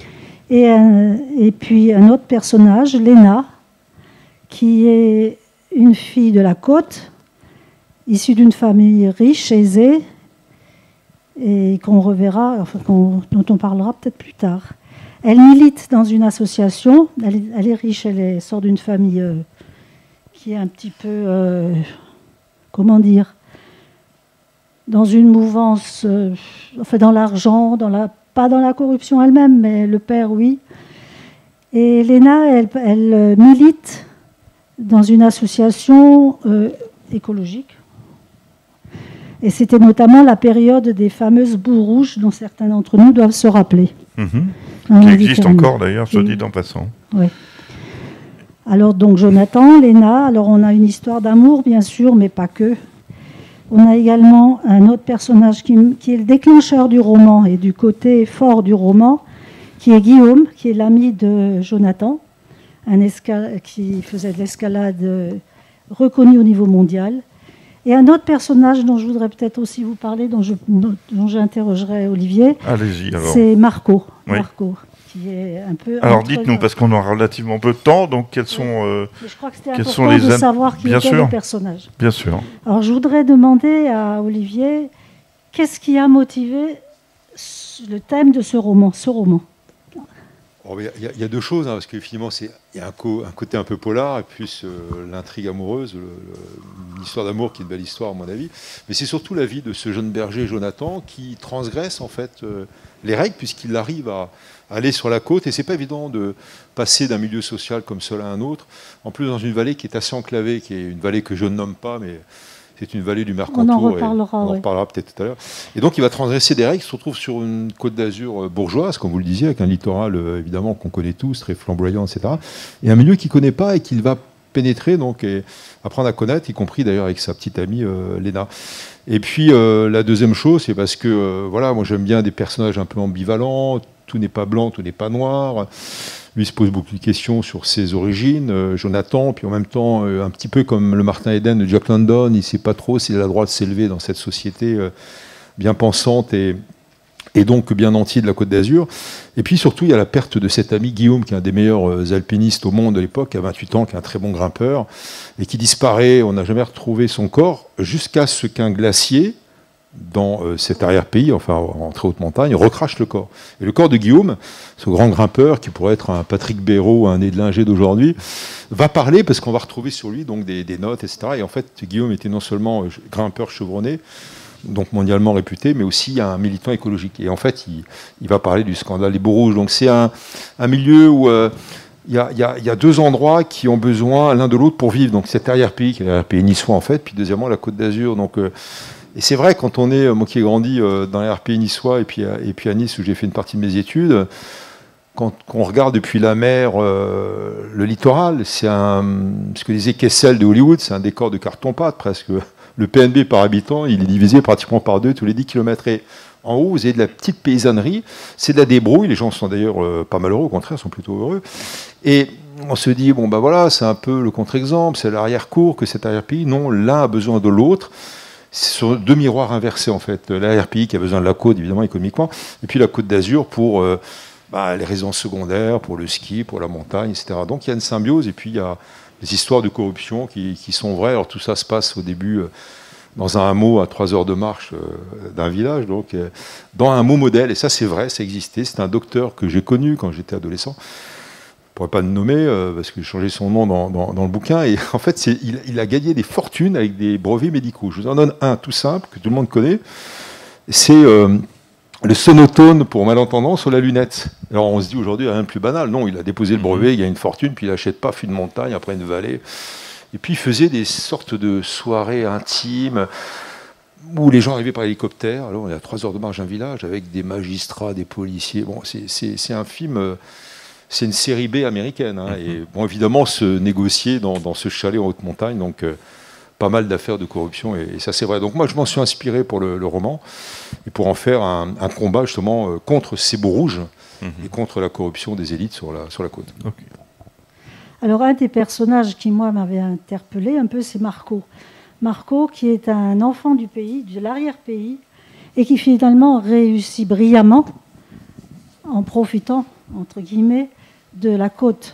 Et puis un autre personnage, Léna, qui est une fille de la côte, issue d'une famille riche, aisée, et qu'on reverra, enfin, dont on parlera peut-être plus tard. Elle milite dans une association, elle est riche, elle sort d'une famille qui est un petit peu, comment dire, dans une mouvance, enfin dans l'argent, pas dans la corruption elle-même, mais le père, oui. Et Léna, elle milite dans une association écologique. Et c'était notamment la période des fameuses boues rouges dont certains d'entre nous doivent se rappeler. Qui existe encore d'ailleurs, se dit en passant. Oui. Alors donc Jonathan, Léna, alors on a une histoire d'amour bien sûr, mais pas que. On a également un autre personnage qui est le déclencheur du roman et du côté fort du roman, qui est Guillaume, qui est l'ami de Jonathan, qui faisait de l'escalade reconnu au niveau mondial. Et un autre personnage dont je voudrais peut-être aussi vous parler, dont j'interrogerai Olivier, allez-y, alors. C'est Marco. Oui. Marco, qui est un peu... Alors dites-nous, parce qu'on a relativement peu de temps, donc quels sont, je crois que c'était important de savoir qui était le personnage. Bien sûr. Alors je voudrais demander à Olivier, qu'est-ce qui a motivé le thème de ce roman? Il y a deux choses, hein, parce que finalement, il y a un côté un peu polar, et plus l'intrigue amoureuse, une histoire d'amour qui est une belle histoire, à mon avis. Mais c'est surtout la vie de ce jeune berger, Jonathan, qui transgresse en fait les règles, puisqu'il arrive à aller sur la côte, et c'est pas évident de passer d'un milieu social comme cela à un autre, en plus dans une vallée qui est assez enclavée, qui est une vallée que je ne nomme pas, mais c'est une vallée du Mercantour. On en reparlera, on en reparlera peut-être tout à l'heure. Et donc il va transgresser des règles, il se retrouve sur une côte d'Azur bourgeoise, comme vous le disiez, avec un littoral évidemment qu'on connaît tous, très flamboyant, etc. Et un milieu qu'il ne connaît pas et qu'il va pénétrer, donc, et apprendre à connaître, y compris d'ailleurs avec sa petite amie Léna. Et puis la deuxième chose, c'est parce que voilà, moi j'aime bien des personnages un peu ambivalents, tout n'est pas blanc, tout n'est pas noir. Lui se pose beaucoup de questions sur ses origines, Jonathan, puis en même temps, un petit peu comme le Martin Eden de Jack London, il ne sait pas trop s'il a le droit de s'élever dans cette société bien pensante et donc bien entier de la Côte d'Azur. Et puis surtout, il y a la perte de cet ami Guillaume, qui est un des meilleurs alpinistes au monde de l'époque, qui a 28 ans, qui est un très bon grimpeur, et qui disparaît, on n'a jamais retrouvé son corps, jusqu'à ce qu'un glacier, dans cet arrière-pays, enfin en très haute montagne, recrache le corps. Et le corps de Guillaume, ce grand grimpeur, qui pourrait être un Patrick Béraud, un Edlinger d'aujourd'hui, va parler parce qu'on va retrouver sur lui donc des notes, etc. Et en fait, Guillaume était non seulement grimpeur chevronné, donc mondialement réputé, mais aussi un militant écologique. Et en fait, il va parler du scandale des Baux-Rouges. Donc c'est un milieu où il y a deux endroits qui ont besoin l'un de l'autre pour vivre. Donc cet arrière-pays, qui est l'arrière-pays niçois en fait, puis deuxièmement la Côte d'Azur. Donc et c'est vrai, quand on est, moi qui ai grandi dans les RP niçois et puis à Nice où j'ai fait une partie de mes études, quand on regarde depuis la mer le littoral, c'est ce que disait Kessel de Hollywood, c'est un décor de carton-pâte presque. Le PNB par habitant, il est divisé pratiquement par 2 tous les 10 km. Et en haut, vous avez de la petite paysannerie, c'est de la débrouille, les gens sont d'ailleurs pas malheureux, au contraire, sont plutôt heureux. Et on se dit, bon ben voilà, c'est un peu le contre-exemple, c'est l'arrière-cour que cet arrière-pays. Non, l'un a besoin de l'autre. Ce sont deux miroirs inversés en fait. L'arrière-pays qui a besoin de la côte évidemment économiquement, et puis la Côte d'Azur pour les résidences secondaires, pour le ski, pour la montagne, etc. Donc il y a une symbiose et puis il y a des histoires de corruption qui sont vraies. Alors tout ça se passe au début dans un hameau à 3 heures de marche d'un village, donc dans un hameau modèle, et ça c'est vrai, ça existait. C'est un docteur que j'ai connu quand j'étais adolescent. Je ne pourrais pas le nommer parce que j'ai changé son nom dans le bouquin. Et en fait, il a gagné des fortunes avec des brevets médicaux. Je vous en donne un tout simple que tout le monde connaît. C'est le sonotone pour malentendant sur la lunette. Alors on se dit aujourd'hui, rien de plus banal. Non, il a déposé le brevet, il gagne une fortune, puis il achète paf une montagne, après une vallée. Et puis il faisait des sortes de soirées intimes où les gens arrivaient par hélicoptère. Alors il y a 3 heures de marche d'un village avec des magistrats, des policiers. Bon, c'est un film... C'est une série B américaine. Hein, et bon, évidemment, se négocier dans ce chalet en haute montagne, donc pas mal d'affaires de corruption, et ça c'est vrai. Donc moi, je m'en suis inspiré pour le roman, et pour en faire un combat justement contre ces baux rouges et contre la corruption des élites sur la côte. Okay. Alors un des personnages qui, moi, m'avait interpellé un peu, c'est Marco. Marco, qui est un enfant du pays, de l'arrière-pays, et qui finalement réussit brillamment en profitant, entre guillemets, de la côte.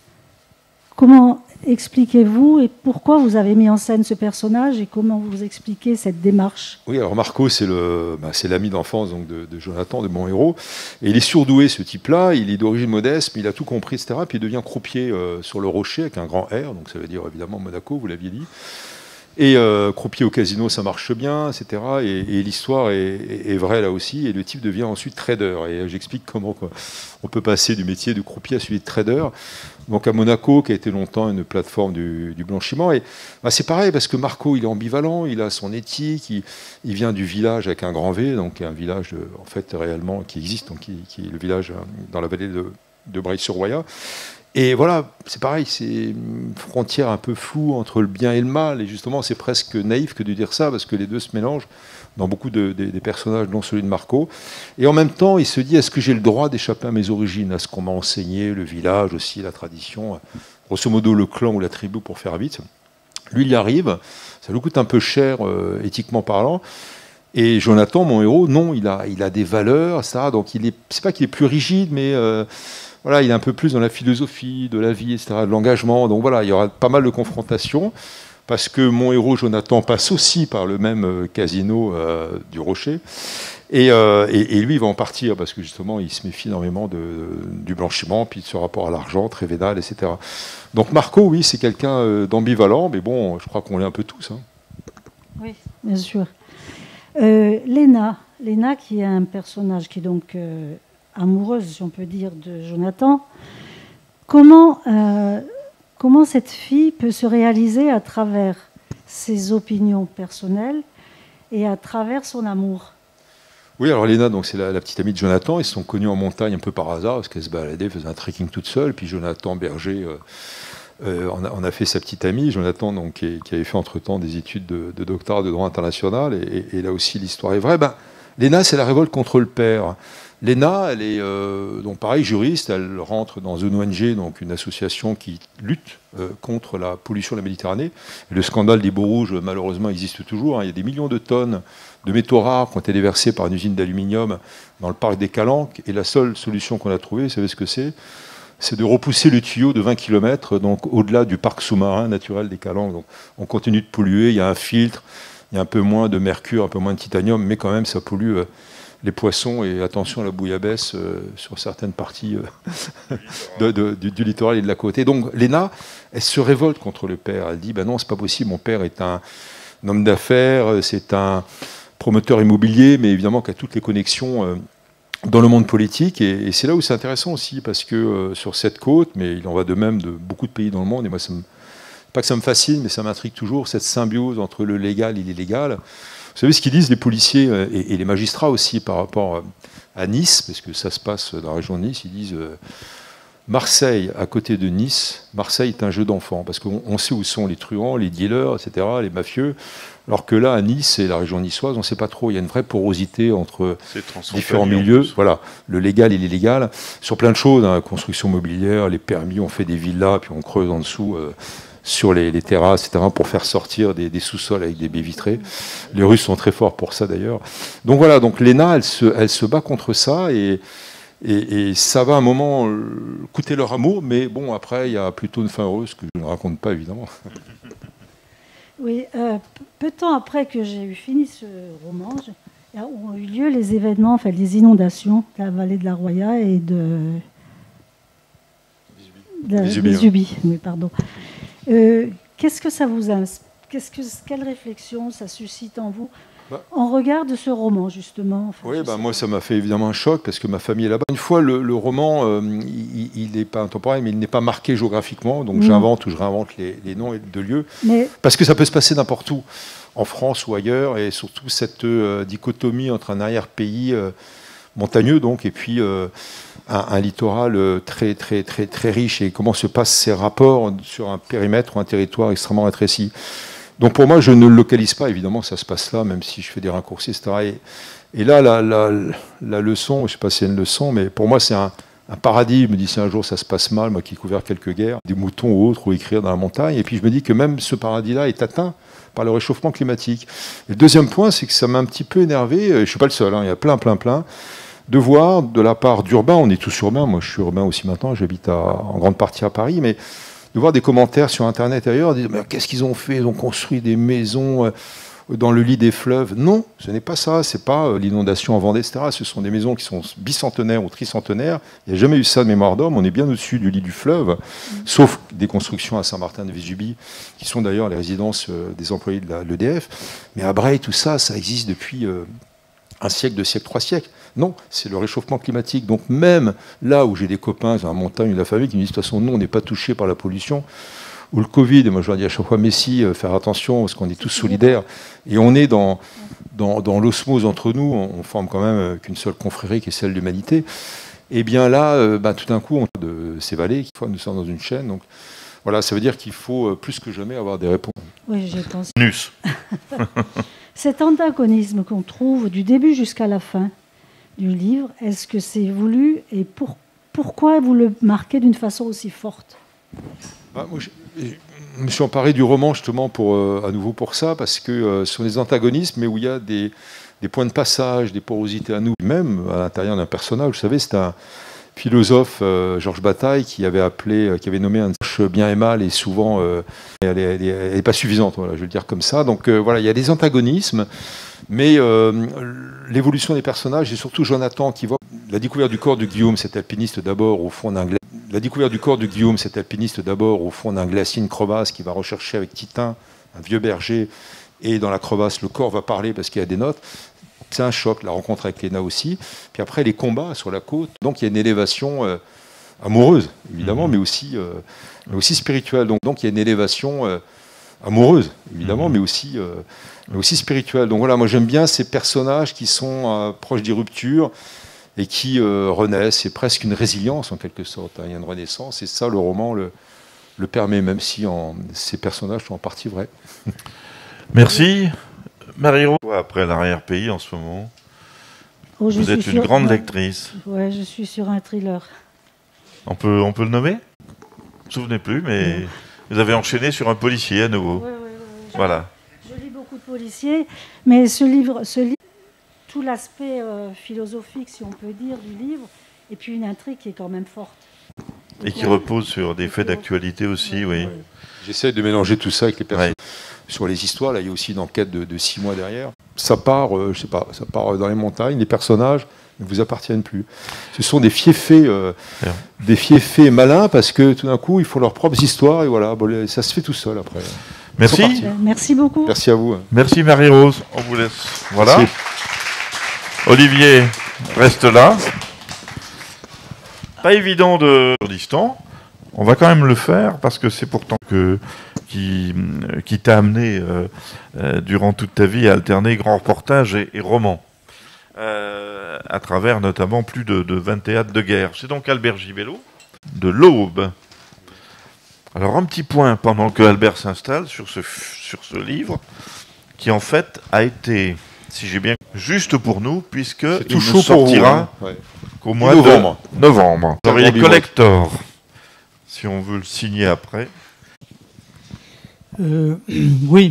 Comment expliquez-vous et pourquoi vous avez mis en scène ce personnage et comment vous expliquez cette démarche? Oui, alors Marco, c'est l'ami d'enfance donc de Jonathan, de mon héros. Et il est surdoué, ce type-là. Il est d'origine modeste, mais il a tout compris, etc. Puis il devient croupier sur le rocher avec un grand R, donc ça veut dire évidemment Monaco, vous l'aviez dit. Et croupier au casino, ça marche bien, etc. Et l'histoire est vraie là aussi. Et le type devient ensuite trader. Et j'explique comment on peut passer du métier de croupier à celui de trader. Donc à Monaco, qui a été longtemps une plateforme du blanchiment. Et c'est pareil, parce que Marco, il est ambivalent, il a son éthique, il vient du village avec un grand V, donc un village en fait réellement qui existe, donc qui est le village dans la vallée de Breil-sur-Roya. Et voilà, c'est pareil, c'est une frontière un peu floue entre le bien et le mal, et justement c'est presque naïf que de dire ça, parce que les deux se mélangent dans beaucoup des personnages, dont celui de Marco. Et en même temps, il se dit, est-ce que j'ai le droit d'échapper à mes origines, à ce qu'on m'a enseigné, le village aussi, la tradition, grosso modo le clan ou la tribu pour faire vite. Lui, il y arrive, ça lui coûte un peu cher, éthiquement parlant, Et Jonathan, mon héros, non, il a des valeurs, ça. Donc c'est pas qu'il est plus rigide, mais voilà, il est un peu plus dans la philosophie de la vie, etc., de l'engagement. Donc voilà, il y aura pas mal de confrontations, parce que mon héros, Jonathan, passe aussi par le même casino du Rocher. Et lui, il va en partir, parce que justement, il se méfie énormément du blanchiment, puis de ce rapport à l'argent, très vénal, etc. Donc Marco, oui, c'est quelqu'un d'ambivalent, mais bon, je crois qu'on l'est un peu tous. Hein. Oui, bien sûr. Léna qui est un personnage qui est donc amoureuse, si on peut dire, de Jonathan. Comment cette fille peut se réaliser à travers ses opinions personnelles et à travers son amour? Oui, alors Léna, donc c'est la petite amie de Jonathan. Ils se sont connus en montagne un peu par hasard, parce qu'elle se baladait, faisait un trekking toute seule. Puis Jonathan Berger on a fait sa petite amie, Jonathan, donc, qui avait fait entre-temps des études de doctorat de droit international. Et là aussi, l'histoire est vraie. Léna, c'est la révolte contre le père. Léna, elle est donc pareil, juriste. Elle rentre dans une ONG, donc une association qui lutte contre la pollution de la Méditerranée. Et le scandale des baux rouges, malheureusement, existe toujours. Hein. Il y a des millions de tonnes de métaux rares qui ont été déversés par une usine d'aluminium dans le parc des Calanques. Et la seule solution qu'on a trouvée, vous savez ce que c'est de repousser le tuyau de 20 km donc au-delà du parc sous-marin naturel des Calanques. Donc on continue de polluer, il y a un filtre, il y a un peu moins de mercure, un peu moins de titanium, mais quand même ça pollue les poissons, et attention à la bouillabaisse sur certaines parties du littoral et de la côte. Et donc Léna, elle se révolte contre le père. Elle dit non, c'est pas possible, mon père est un homme d'affaires, c'est un promoteur immobilier, mais évidemment qui a toutes les connexions dans le monde politique. Et c'est là où c'est intéressant aussi, parce que sur cette côte, mais il en va de même de beaucoup de pays dans le monde, et moi, pas que ça me fascine, mais ça m'intrigue toujours, cette symbiose entre le légal et l'illégal. Vous savez ce qu'ils disent les policiers et les magistrats aussi par rapport à Nice, parce que ça se passe dans la région de Nice, ils disent Marseille, à côté de Nice, Marseille est un jeu d'enfants, parce qu'on sait où sont les truands, les dealers, etc., les mafieux, alors que là, à Nice et la région niçoise, on ne sait pas trop. Il y a une vraie porosité entre différents milieux, voilà, le légal et l'illégal, sur plein de choses, hein, construction mobilière, les permis, on fait des villas, puis on creuse en dessous sur les terrasses, etc., pour faire sortir des sous-sols avec des baies vitrées. Les Russes sont très forts pour ça, d'ailleurs. Donc voilà, donc Léna, elle se bat contre ça, et ça va à un moment coûter leur amour, mais bon, après, il y a plutôt une fin heureuse que je ne raconte pas, évidemment. Oui, peu de temps après que j'ai eu fini ce roman, ont eu lieu les événements, enfin les inondations de la vallée de la Roya et de Vésubie. Oui, pardon. Qu'est-ce que ça vous inspire? Quelle réflexion ça suscite en vous en regard de ce roman, justement? Oui, moi, ça m'a fait évidemment un choc, parce que ma famille est là-bas. Une fois, le roman, il n'est pas intemporel, mais il n'est pas marqué géographiquement, donc j'invente ou je réinvente les noms de lieux, parce que ça peut se passer n'importe où, en France ou ailleurs, et surtout cette dichotomie entre un arrière-pays montagneux, donc, et puis un littoral très, très, très, très riche, et comment se passent ces rapports sur un périmètre ou un territoire extrêmement rétréci. Donc pour moi, je ne le localise pas, évidemment, ça se passe là, même si je fais des raccourcis, etc. Et là, la leçon, je ne sais pas si c'est une leçon, mais pour moi, c'est un paradis. Je me dis, si un jour ça se passe mal, moi qui ai couvert quelques guerres, des moutons ou autres, ou écrire dans la montagne, et puis je me dis que même ce paradis-là est atteint par le réchauffement climatique. Et le deuxième point, c'est que ça m'a un petit peu énervé, je ne suis pas le seul, hein, il y a plein, de voir de la part d'urbains, on est tous urbains, moi je suis urbain aussi maintenant, j'habite en grande partie à Paris, mais de voir des commentaires sur Internet ailleurs, dire mais qu'est-ce qu'ils ont fait? Ils ont construit des maisons dans le lit des fleuves. Non, ce n'est pas ça, c'est pas l'inondation en Vendée, etc. Ce sont des maisons qui sont bicentenaires ou tricentenaires. Il n'y a jamais eu ça de mémoire d'homme, on est bien au-dessus du lit du fleuve, sauf des constructions à Saint-Martin-de-Vésubie, qui sont d'ailleurs les résidences des employés de l'EDF. Mais à Breil, tout ça, ça existe depuis un siècle, 2 siècles, 3 siècles. Non, c'est le réchauffement climatique. Donc même là où j'ai des copains dans la montagne de la famille qui me disent de toute façon, nous, on n'est pas touchés par la pollution, ou le Covid, et moi je leur dis à chaque fois, mais si, faire attention, parce qu'on est tous solidaires, et on est dans l'osmose entre nous, on forme quand même qu'une seule confrérie qui est celle de l'humanité. Et bien là, tout d'un coup, on de ces vallées, nous sommes dans une chaîne, donc voilà, ça veut dire qu'il faut plus que jamais avoir des réponses. Oui, j'ai pensé. Nus. Cet antagonisme qu'on trouve du début jusqu'à la fin du livre, est-ce que c'est voulu, et pourquoi vous le marquez d'une façon aussi forte? je me suis emparé du roman justement à nouveau pour ça, parce que ce sont des antagonismes, mais où il y a des points de passage, des porosités à nous, même à l'intérieur d'un personnage. Vous savez, c'est un philosophe, Georges Bataille, qui avait nommé un bien et mal, et souvent elle n'est pas suffisante, voilà, je vais le dire comme ça. Donc voilà, il y a des antagonismes, mais l'évolution des personnages, et surtout Jonathan qui voit la découverte du corps de Guillaume, cet alpiniste d'abord au fond d'un glacier. La découverte du corps de Guillaume, cet alpiniste d'abord au fond d'un glacier, une crevasse, qui va rechercher avec Titin, un vieux berger, et dans la crevasse, le corps va parler parce qu'il y a des notes. C'est un choc, la rencontre avec Léna aussi. Puis après, les combats sur la côte. Donc il y a une élévation amoureuse, évidemment, mais aussi spirituelle. Donc il y a une élévation amoureuse, évidemment, mais aussi spirituelle. Donc voilà, moi j'aime bien ces personnages qui sont proches des ruptures et qui renaissent. C'est presque une résilience en quelque sorte. Hein. Il y a une renaissance, et ça, le roman le permet, même si ces personnages sont en partie vrais. Merci. Marie-Rose, après l'arrière-pays en ce moment, vous êtes une grande lectrice. Ouais, je suis sur un thriller. On peut le nommer? Je ne me souvenez plus, mais vous avez enchaîné sur un policier à nouveau. Ouais. Voilà. Je lis beaucoup de policiers, mais ce livre, tout l'aspect philosophique, si on peut dire, du livre, et puis une intrigue qui est quand même forte. Et qui repose sur des faits d'actualité aussi, oui. J'essaie de mélanger tout ça avec les personnes. Sur les histoires, là, il y a aussi une enquête de 6 mois derrière. Ça part, je sais pas, ça part dans les montagnes. Les personnages ne vous appartiennent plus. Ce sont des fiefés malins, parce que tout d'un coup, ils font leurs propres histoires, et voilà, bon, ça se fait tout seul après. Merci. Merci beaucoup. Merci à vous. Merci Marie-Rose. On vous laisse. Voilà. Merci. Olivier reste là. Pas évident de Kurdistan. On va quand même le faire parce que c'est pourtant qui t'a amené durant toute ta vie à alterner grands reportages et romans, à travers notamment plus de 20 théâtres de guerre. C'est donc Albert Gibello, de l'Aube. Alors un petit point pendant que Albert s'installe sur ce livre, qui en fait a été, si j'ai bien juste pour nous, puisque il ne sortira qu'au mois de novembre. Alors, il est collector, si on veut le signer après. Oui.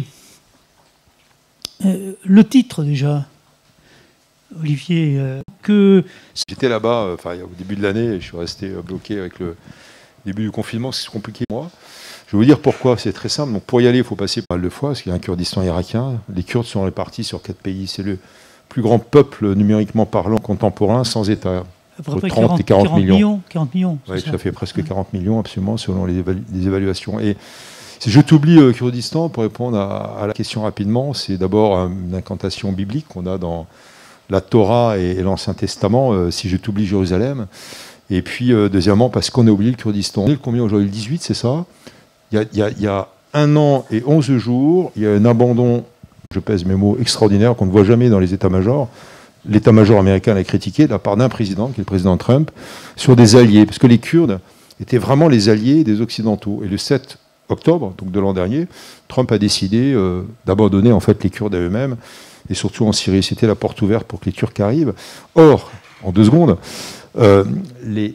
Le titre déjà, Olivier, J'étais là-bas au début de l'année, je suis resté bloqué avec le début du confinement, c'est compliqué pour moi. Je vais vous dire pourquoi, c'est très simple. Donc, pour y aller, il faut passer pas mal de fois, parce qu'il y a un Kurdistan irakien. Les Kurdes sont répartis sur 4 pays. C'est le plus grand peuple numériquement parlant contemporain sans État. Entre 30 et 40 millions. 40 millions. Oui, ça fait presque 40 millions, absolument, selon les évaluations. Et si je t'oublie Kurdistan, pour répondre à la question rapidement, c'est d'abord une incantation biblique qu'on a dans la Torah et l'Ancien Testament, si je t'oublie Jérusalem. Et puis, deuxièmement, parce qu'on a oublié le Kurdistan. Combien aujourd'hui? Le 18, c'est ça? Il y a 1 an et 11 jours, il y a un abandon, je pèse mes mots, extraordinaire, qu'on ne voit jamais dans les états-majors. L'état-major américain l'a critiqué de la part d'un président, qui est le président Trump, sur des alliés. Parce que les Kurdes étaient vraiment les alliés des Occidentaux. Et le 7 octobre, donc de l'an dernier, Trump a décidé d'abandonner en fait les Kurdes à eux-mêmes, et surtout en Syrie. C'était la porte ouverte pour que les Turcs arrivent. Or, en 2 secondes, les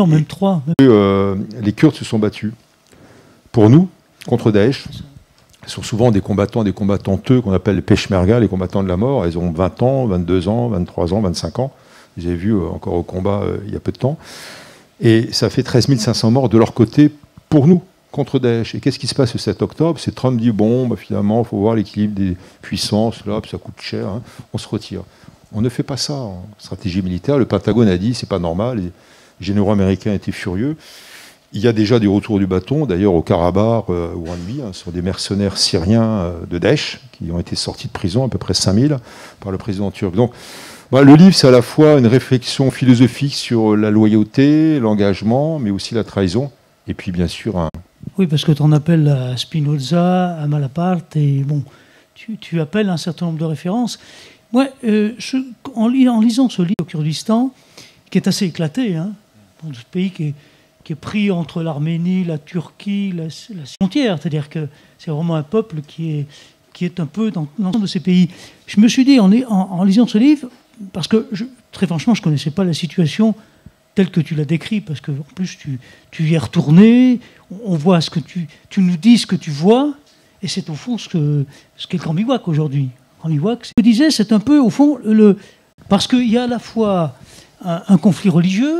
Kurdes se sont battus pour nous, contre Daesh. Ils sont souvent des combattanteux qu'on appelle les Peshmerga, les combattants de la mort. Ils ont 20 ans, 22 ans, 23 ans, 25 ans. Vous avez vu encore au combat il y a peu de temps. Et ça fait 13 500 morts de leur côté pour nous, contre Daesh. Et qu'est-ce qui se passe le 7 octobre? C'est Trump dit, finalement, il faut voir l'équilibre des puissances, là, ça coûte cher, hein, on se retire. On ne fait pas ça en stratégie militaire. Le Pentagone a dit, c'est pas normal. Les généraux américains étaient furieux. Il y a déjà des retours du bâton, d'ailleurs au Karabakh ou en Libye, sur des mercenaires syriens de Daesh qui ont été sortis de prison, à peu près 5000, par le président turc. Donc, le livre, c'est à la fois une réflexion philosophique sur la loyauté, l'engagement, mais aussi la trahison, et puis bien sûr Oui, parce que tu en appelles à Spinoza, à Malaparte, et bon, tu appelles un certain nombre de références. Moi, en lisant ce livre au Kurdistan, qui est assez éclaté, hein, dans ce pays qui est pris entre l'Arménie, la Turquie, la frontière. C'est-à-dire que c'est vraiment un peuple qui est un peu dans l'ensemble de ces pays. Je me suis dit, en lisant ce livre, parce que très franchement, je ne connaissais pas la situation telle que tu l'as décrite, parce qu'en plus, tu y es retourné, on voit ce que tu nous dis ce que tu vois, et c'est au fond ce qu'est Camp Bivouac aujourd'hui. Camp Bivouac, ce que je disais, c'est un peu au fond parce qu'il y a à la fois un conflit religieux,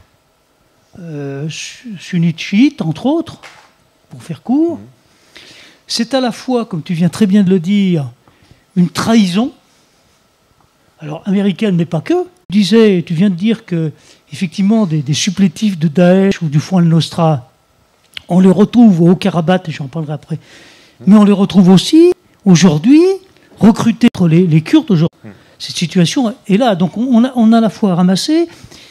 sunnite chiite entre autres, pour faire court. C'est à la fois, comme tu viens très bien de le dire, une trahison, alors américaine mais pas que. Tu viens de dire que effectivement des supplétifs de Daesh ou du Front al-Nosra, on les retrouve au Haut-Karabakh, et j'en parlerai après, mais on les retrouve aussi aujourd'hui recrutés entre les Kurdes aujourd'hui. Cette situation est là, donc on a à la fois ramassé.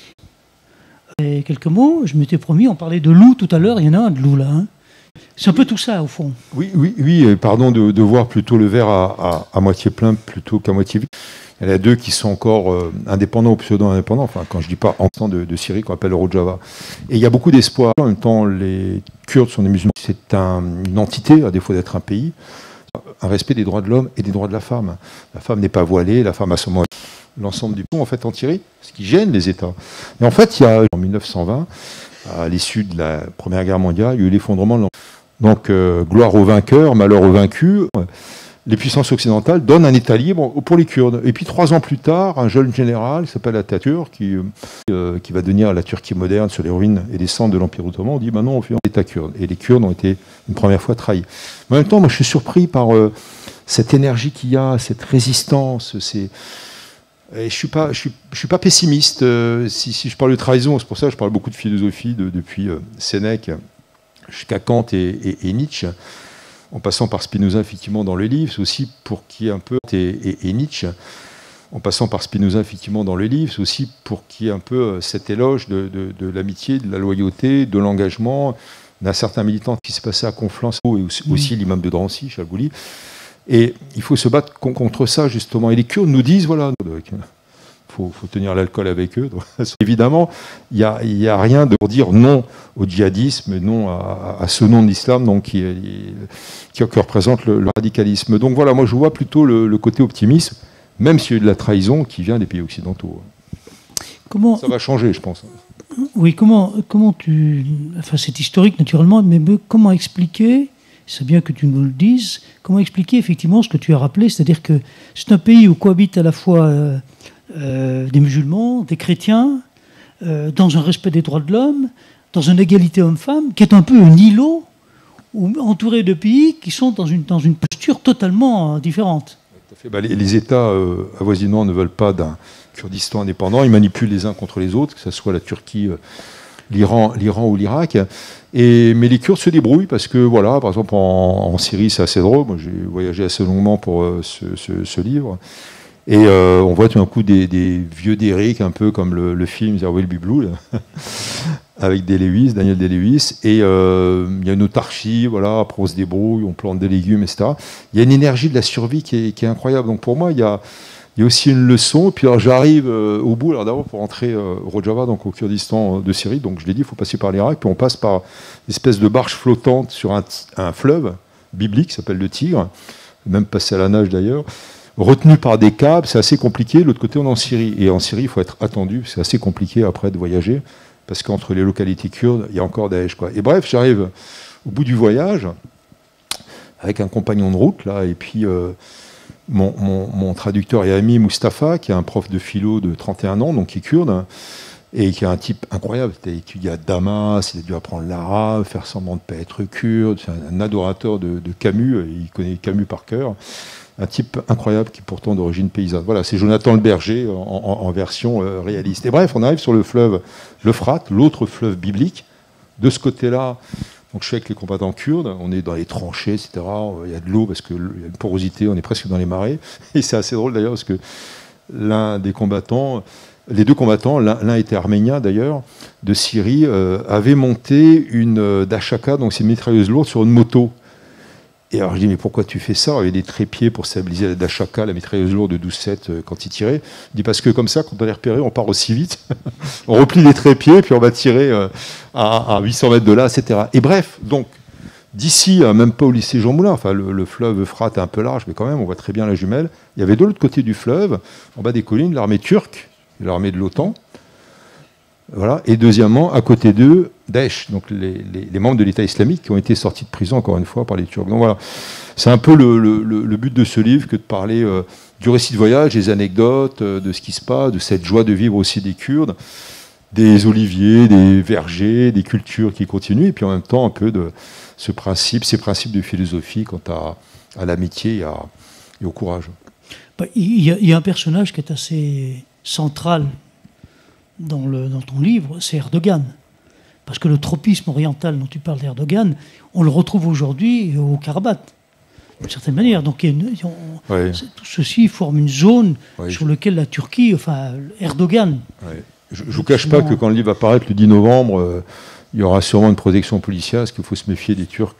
Et quelques mots, je m'étais promis, on parlait de loup tout à l'heure, il y en a un de loup là. Hein. C'est un peu tout ça au fond. Oui, pardon de voir plutôt le verre à moitié plein plutôt qu'à moitié vide. Il y en a deux qui sont encore indépendants ou pseudo-indépendants, enfin quand je dis pas en temps de Syrie qu'on appelle le Rojava. Et il y a beaucoup d'espoir. En même temps, les Kurdes sont des musulmans. C'est une entité, à défaut d'être un pays. Un respect des droits de l'homme et des droits de la femme. La femme n'est pas voilée, la femme a seulement l'ensemble du pont en fait en Syrie, ce qui gêne les États. Et en fait, il y a en 1920, à l'issue de la Première Guerre mondiale, il y a eu l'effondrement de donc gloire aux vainqueurs, malheur aux vaincus. Les puissances occidentales donnent un État libre pour les Kurdes. Et puis 3 ans plus tard, un jeune général qui s'appelle Atatürk, qui va devenir la Turquie moderne sur les ruines et les cendres de l'Empire ottoman, on dit non, on fait un État kurde. Et les Kurdes ont été une première fois trahis. Mais en même temps, moi je suis surpris par cette énergie qu'il y a, cette résistance. Et je suis pas pessimiste. Si je parle de trahison, c'est pour ça que je parle beaucoup de philosophie depuis Sénèque jusqu'à Kant et Nietzsche. En passant par Spinoza, effectivement, dans le livre, c'est aussi pour qu'il y ait un peu... Et Nietzsche, en passant par Spinoza, effectivement, dans le livre, c'est aussi pour qu'il y ait un peu cet éloge de l'amitié, de la loyauté, de l'engagement d'un certain militant qui s'est passé à Conflans, et aussi l'imam de Drancy, Chalgouli. Et il faut se battre contre ça, justement. Et les Kurdes nous disent, voilà... faut tenir l'alcool avec eux. Donc, évidemment, il n'y a rien de pour dire non au djihadisme, non à ce nom de l'islam donc, qui représente le radicalisme. Donc voilà, moi je vois plutôt le côté optimisme, même s'il y a eu de la trahison qui vient des pays occidentaux. Ça va changer, je pense. Oui, comment tu... Enfin, c'est historique naturellement, mais comment expliquer, c'est bien que tu nous le dises, comment expliquer effectivement ce que tu as rappelé, c'est-à-dire que c'est un pays où cohabitent à la fois... des musulmans, des chrétiens, dans un respect des droits de l'homme, dans une égalité homme-femme, qui est un peu un îlot entouré de pays qui sont dans une posture totalement différente. Tout à fait. Les États avoisinants ne veulent pas d'un Kurdistan indépendant, ils manipulent les uns contre les autres, que ce soit la Turquie, l'Iran ou l'Irak. Mais les Kurdes se débrouillent parce que, voilà, par exemple en Syrie, c'est assez drôle. Moi, j'ai voyagé assez longuement pour ce livre. Et on voit tout d'un coup des vieux Derrick, un peu comme le film There Will Be Blue, là, avec Daniel Day-Lewis. Et il y a une autarchie, voilà, après on se débrouille, on plante des légumes, etc. Il y a une énergie de la survie qui est incroyable. Donc pour moi, il y a aussi une leçon. Puis alors j'arrive au bout, alors d'abord pour rentrer au Rojava, donc au Kurdistan de Syrie. Donc je l'ai dit, il faut passer par l'Irak. Puis on passe par une espèce de barge flottante sur un fleuve biblique qui s'appelle le Tigre, même passé à la nage d'ailleurs. Retenu par des câbles, c'est assez compliqué. De l'autre côté, on est en Syrie. Et en Syrie, il faut être attendu. C'est assez compliqué après de voyager. Parce qu'entre les localités kurdes, il y a encore Daesh, quoi. Et bref, j'arrive au bout du voyage avec un compagnon de route, là. Et puis, mon traducteur et ami, Mustapha, qui est un prof de philo de 31 ans, donc qui est kurde, et qui est un type incroyable. Il a étudié à Damas, il a dû apprendre l'arabe, faire semblant de ne pas être kurde. C'est un adorateur de Camus. Il connaît Camus par cœur. Un type incroyable qui est pourtant d'origine paysanne. Voilà, c'est Jonathan le Berger en version réaliste. Et bref, on arrive sur le fleuve l'Euphrate, l'autre fleuve biblique. De ce côté-là, donc je suis avec les combattants kurdes, on est dans les tranchées, etc. Il y a de l'eau parce qu'il y a une porosité, on est presque dans les marais. Et c'est assez drôle d'ailleurs parce que les deux combattants, l'un était arménien d'ailleurs, de Syrie, avait monté une Dachaka, donc c'est une mitrailleuse lourde, sur une moto. Et alors je dis, mais pourquoi tu fais ça? Il y avait des trépieds pour stabiliser la Dachaka, la mitrailleuse lourde de 12,7 quand il tirait. Je dis, parce que comme ça, quand on est repéré, on part aussi vite. On replie les trépieds, puis on va tirer à 800 mètres de là, etc. Et bref, donc, d'ici, même pas au lycée Jean Moulin, enfin le fleuve Euphrate est un peu large, mais quand même, on voit très bien la jumelle. Il y avait de l'autre côté du fleuve, en bas des collines, l'armée turque, l'armée de l'OTAN. Voilà. Et deuxièmement, à côté d'eux, Daesh, donc les membres de l'État islamique qui ont été sortis de prison, encore une fois, par les Turcs. Donc voilà, c'est un peu le but de ce livre que de parler du récit de voyage, des anecdotes, de ce qui se passe, de cette joie de vivre aussi des Kurdes, des oliviers, des vergers, des cultures qui continuent, et puis en même temps un peu de ces principes de philosophie quant à l'amitié et au courage. Il y a un personnage qui est assez central dans ton livre, c'est Erdogan. Parce que le tropisme oriental dont tu parles d'Erdogan, on le retrouve aujourd'hui au Karabakh, d'une certaine manière. Donc tout ceci forme une zone sur laquelle la Turquie, enfin Erdogan... Je ne vous cache pas que quand le livre va paraître le 10 novembre, il y aura sûrement une protection policière, parce qu'il faut se méfier des Turcs,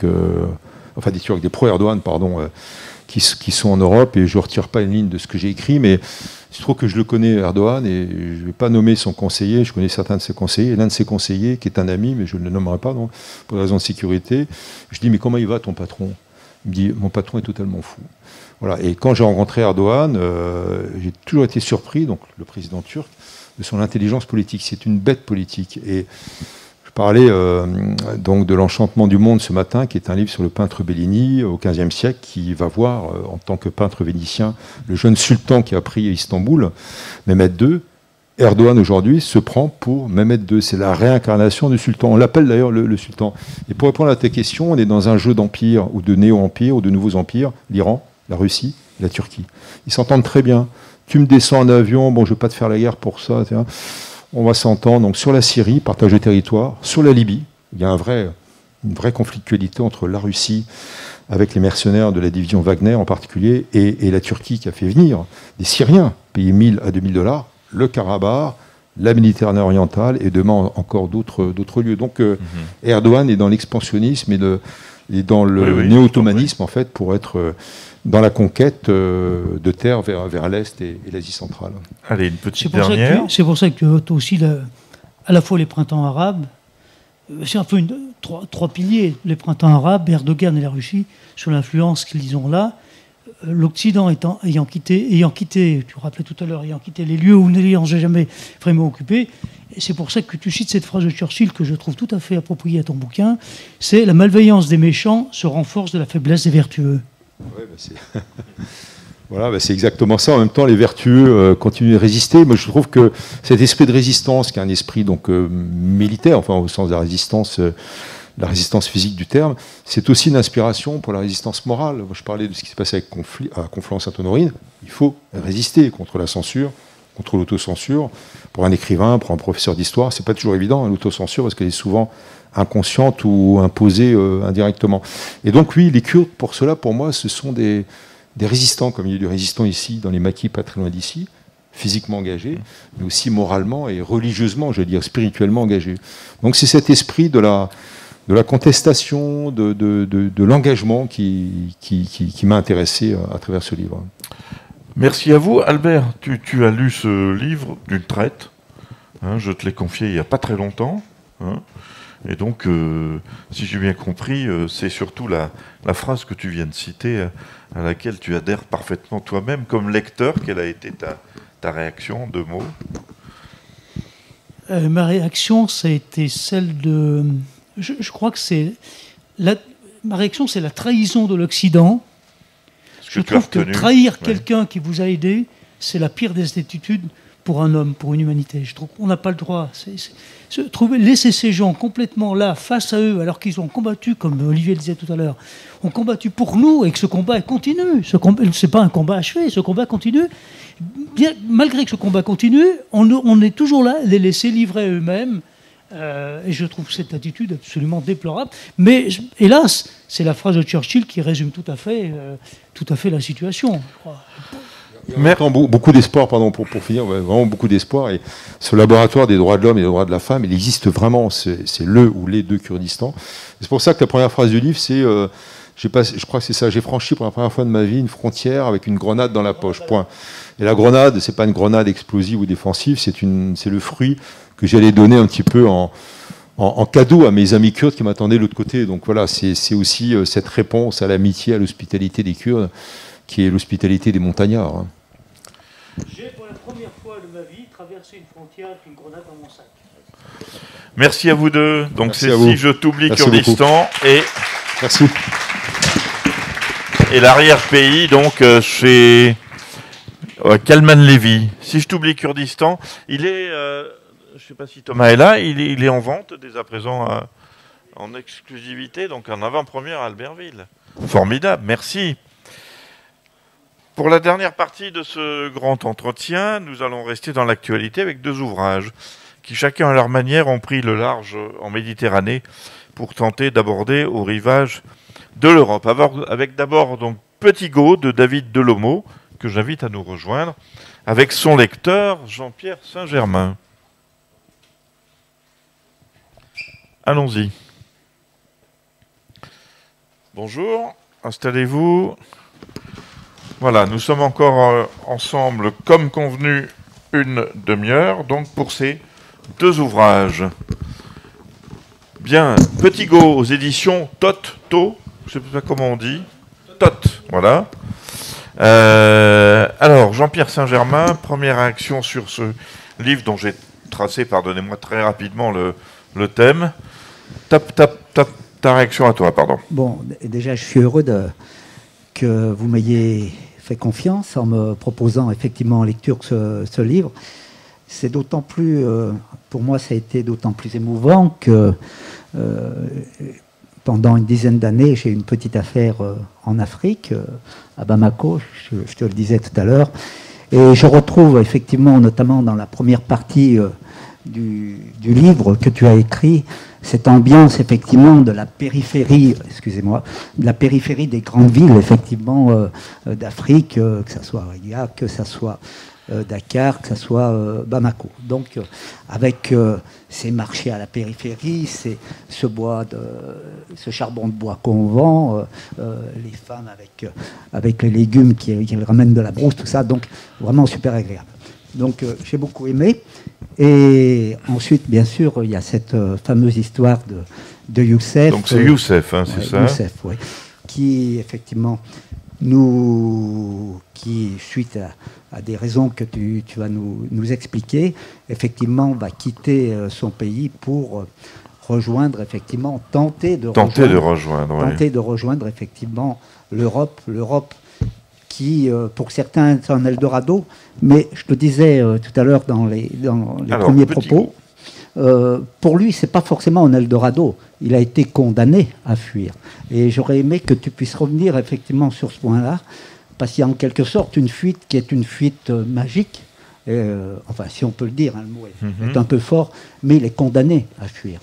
des pro-Erdogan, pardon, qui sont en Europe, et je ne retire pas une ligne de ce que j'ai écrit, mais il se trouve que je le connais, Erdogan, et je ne vais pas nommer son conseiller, je connais certains de ses conseillers, et l'un de ses conseillers, qui est un ami, mais je ne le nommerai pas, donc, pour des raisons de sécurité, je dis, mais comment il va ton patron? Il me dit, mon patron est totalement fou. Voilà. Et quand j'ai rencontré Erdogan, j'ai toujours été surpris, donc le président turc, de son intelligence politique. C'est une bête politique. Et je parlais donc de l'Enchantement du monde ce matin, qui est un livre sur le peintre Bellini au XVe siècle, qui va voir, en tant que peintre vénitien, le jeune sultan qui a pris Istanbul, Mehmed II. Erdogan aujourd'hui se prend pour Mehmed II. C'est la réincarnation du sultan. On l'appelle d'ailleurs le sultan. Et pour répondre à ta question, on est dans un jeu d'empire, ou de néo-empire, ou de nouveaux empires, l'Iran, la Russie, la Turquie. Ils s'entendent très bien. Tu me descends en avion, bon, je ne vais pas te faire la guerre pour ça. Tiens. On va s'entendre. Donc sur la Syrie, partage de territoire. Sur la Libye, il y a une vraie conflictualité entre la Russie, avec les mercenaires de la division Wagner en particulier, et la Turquie qui a fait venir des Syriens, payés 1000 à 2000 $, le Karabakh, la Méditerranée orientale, et demain encore d'autres lieux. Donc Erdogan est dans l'expansionnisme et dans le néo-ottomanisme, en fait, pour être dans la conquête de terre vers l'Est et l'Asie centrale. Allez, une petite dernière. C'est pour ça que tu as aussi à la fois les printemps arabes, c'est un peu trois piliers, les printemps arabes, Erdogan et la Russie, sur l'influence qu'ils ont là. L'Occident ayant quitté, tu rappelais tout à l'heure, ayant quitté les lieux où nous n'ayant jamais vraiment occupé. Et c'est pour ça que tu cites cette phrase de Churchill que je trouve tout à fait appropriée à ton bouquin, c'est « La malveillance des méchants se renforce de la faiblesse des vertueux ». Ouais, voilà, c'est exactement ça. En même temps, les vertueux continuent de résister. Moi, je trouve que cet esprit de résistance, qui est un esprit donc militaire, enfin au sens de la résistance physique du terme, c'est aussi une inspiration pour la résistance morale. Moi, je parlais de ce qui s'est passé à Conflans-Sainte-Honorine. Il faut résister contre la censure, contre l'autocensure. Pour un écrivain, pour un professeur d'histoire, c'est pas toujours évident, l'autocensure, parce qu'elle est souvent inconsciente ou imposée indirectement. Et donc, oui, les Kurdes, pour cela, pour moi, ce sont des résistants, comme il y a des résistants ici, dans les maquis pas très loin d'ici, physiquement engagés, mais aussi moralement et religieusement, je veux dire, spirituellement engagés. Donc, c'est cet esprit de la contestation, de l'engagement qui m'a intéressé à travers ce livre. Merci à vous. Albert, tu as lu ce livre d'une traite. Hein, je te l'ai confié il n'y a pas très longtemps. Hein, et donc, si j'ai bien compris, c'est surtout la phrase que tu viens de citer à laquelle tu adhères parfaitement toi-même comme lecteur. Quelle a été ta réaction, 2 mots? Ma réaction, ça a été celle de... Je crois que c'est... Ma réaction, c'est la trahison de l'Occident. Je trouve que trahir quelqu'un qui vous a aidé, c'est la pire des attitudes pour un homme, pour une humanité. Je trouve qu'on n'a pas le droit. Laisser ces gens complètement là, face à eux, alors qu'ils ont combattu, comme Olivier le disait tout à l'heure, ont combattu pour nous et que ce combat continue. Ce n'est pas un combat achevé, ce combat continue. Bien, malgré que ce combat continue, on est toujours là, les laisser livrer eux-mêmes. Et je trouve cette attitude absolument déplorable. Mais hélas, c'est la phrase de Churchill qui résume tout à fait la situation, je crois. Beaucoup d'espoir, pardon, pour finir, vraiment beaucoup d'espoir. Et ce laboratoire des droits de l'homme et des droits de la femme, il existe vraiment, c'est le ou les deux Kurdistan. C'est pour ça que la première phrase du livre, c'est, je crois que c'est ça, j'ai franchi pour la première fois de ma vie une frontière avec une grenade dans la poche, point. Et la grenade, c'est pas une grenade explosive ou défensive, c'est le fruit que j'allais donner un petit peu en cadeau à mes amis kurdes qui m'attendaient de l'autre côté. Donc voilà, c'est aussi cette réponse à l'amitié, à l'hospitalité des Kurdes, qui est l'hospitalité des montagnards. Hein. J'ai pour la première fois de ma vie traversé une frontière avec une grenade dans mon sac. Merci à vous deux. Donc Merci c'est Si je t'oublie Kurdistan et... Merci. Et l'arrière-pays, donc, chez Kalman Levy. Si je t'oublie Kurdistan, il est... je ne sais pas si Thomas est là, il est en vente dès à présent en exclusivité, donc en avant-première à Albertville. Formidable, merci. Pour la dernière partie de ce grand entretien, nous allons rester dans l'actualité avec 2 ouvrages qui, chacun à leur manière, ont pris le large en Méditerranée pour tenter d'aborder au rivage de l'Europe. Avec d'abord donc Petit Go de David Delomo, que j'invite à nous rejoindre, avec son lecteur Jean-Pierre Saint-Germain. Allons-y. Bonjour, installez-vous. Voilà, nous sommes encore ensemble comme convenu une demi-heure, donc pour ces 2 ouvrages. Bien, Petit Go aux éditions Tot, je ne sais pas comment on dit, Tot, voilà. Alors, Jean-Pierre Saint-Germain, première réaction sur ce livre dont j'ai tracé, pardonnez-moi très rapidement le thème. Ta réaction à toi, pardon. Bon, déjà, je suis heureux que vous m'ayez fait confiance en me proposant effectivement en lecture ce livre. C'est d'autant plus, pour moi, ça a été d'autant plus émouvant que pendant une dizaine d'années, j'ai eu une petite affaire en Afrique, à Bamako, je te le disais tout à l'heure, et je retrouve effectivement, notamment dans la première partie du livre que tu as écrit, cette ambiance effectivement de la périphérie, excusez-moi, de la périphérie des grandes villes effectivement d'Afrique, que ce soit Riga, que ce soit Dakar, que ce soit Bamako. Donc avec ces marchés à la périphérie, ce charbon de bois qu'on vend, les femmes avec les légumes qui ramènent de la brousse, tout ça, donc vraiment super agréable. Donc j'ai beaucoup aimé. Et ensuite, bien sûr, il y a cette fameuse histoire de Youssef. Donc c'est Youssef, hein, c'est ça Youssef, oui. Qui, effectivement, qui, suite à des raisons que tu vas nous expliquer, effectivement, va quitter son pays pour rejoindre, effectivement, tenter de rejoindre, effectivement, l'Europe. L'Europe qui, pour certains, c'est un Eldorado, mais je te disais tout à l'heure dans les premiers propos, pour lui, c'est pas forcément un Eldorado. Il a été condamné à fuir. Et j'aurais aimé que tu puisses revenir effectivement sur ce point-là, parce qu'il y a en quelque sorte une fuite qui est une fuite magique. Enfin, si on peut le dire, hein, le mot est un peu fort, mais il est condamné à fuir.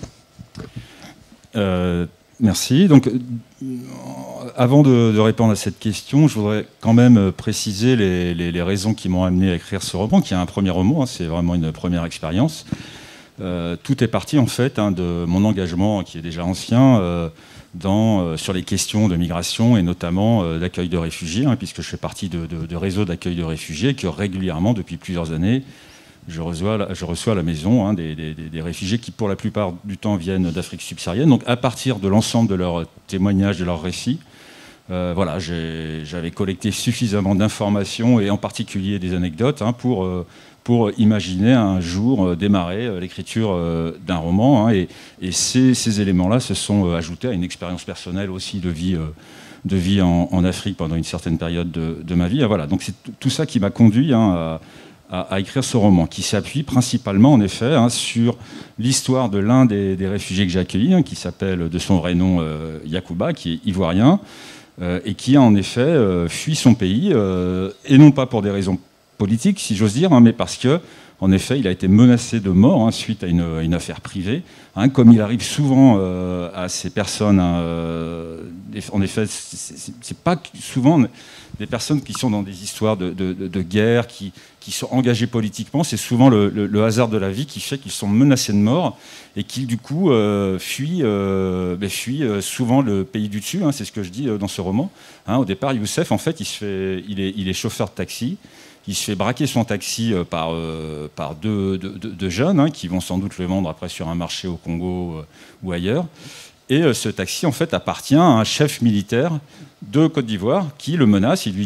Merci. Donc, avant de répondre à cette question, je voudrais quand même préciser les raisons qui m'ont amené à écrire ce roman, qui est un premier roman, hein, c'est vraiment une première expérience. Tout est parti en fait de mon engagement, qui est déjà ancien, sur les questions de migration et notamment d'accueil de réfugiés, hein, puisque je fais partie de réseaux d'accueil de réfugiés que régulièrement, depuis plusieurs années, je reçois à la maison des réfugiés qui, pour la plupart du temps, viennent d'Afrique subsaharienne. Donc, à partir de l'ensemble de leurs témoignages, de leurs récits, voilà, j'avais collecté suffisamment d'informations et en particulier des anecdotes pour imaginer un jour démarrer l'écriture d'un roman. Hein, et ces éléments-là se sont ajoutés à une expérience personnelle aussi de vie en Afrique pendant une certaine période de ma vie. Et voilà, donc c'est tout ça qui m'a conduit à écrire ce roman, qui s'appuie principalement, en effet, sur l'histoire de l'un des réfugiés que j'ai accueillis, qui s'appelle de son vrai nom Yacouba, qui est ivoirien, et qui a en effet fui son pays, et non pas pour des raisons politiques, si j'ose dire, mais parce que, en effet, il a été menacé de mort suite à une affaire privée, comme il arrive souvent à ces personnes. En effet, c'est pas souvent des personnes qui sont dans des histoires de guerre, qui sont engagés politiquement, c'est souvent le hasard de la vie qui fait qu'ils sont menacés de mort et qu'ils, du coup, fuient souvent le pays du dessus. C'est ce que je dis dans ce roman. Au départ, Youssef, en fait, il est chauffeur de taxi. Il se fait braquer son taxi par deux jeunes qui vont sans doute le vendre après sur un marché au Congo ou ailleurs. Et ce taxi, en fait, appartient à un chef militaire de Côte d'Ivoire qui le menace. Il lui dit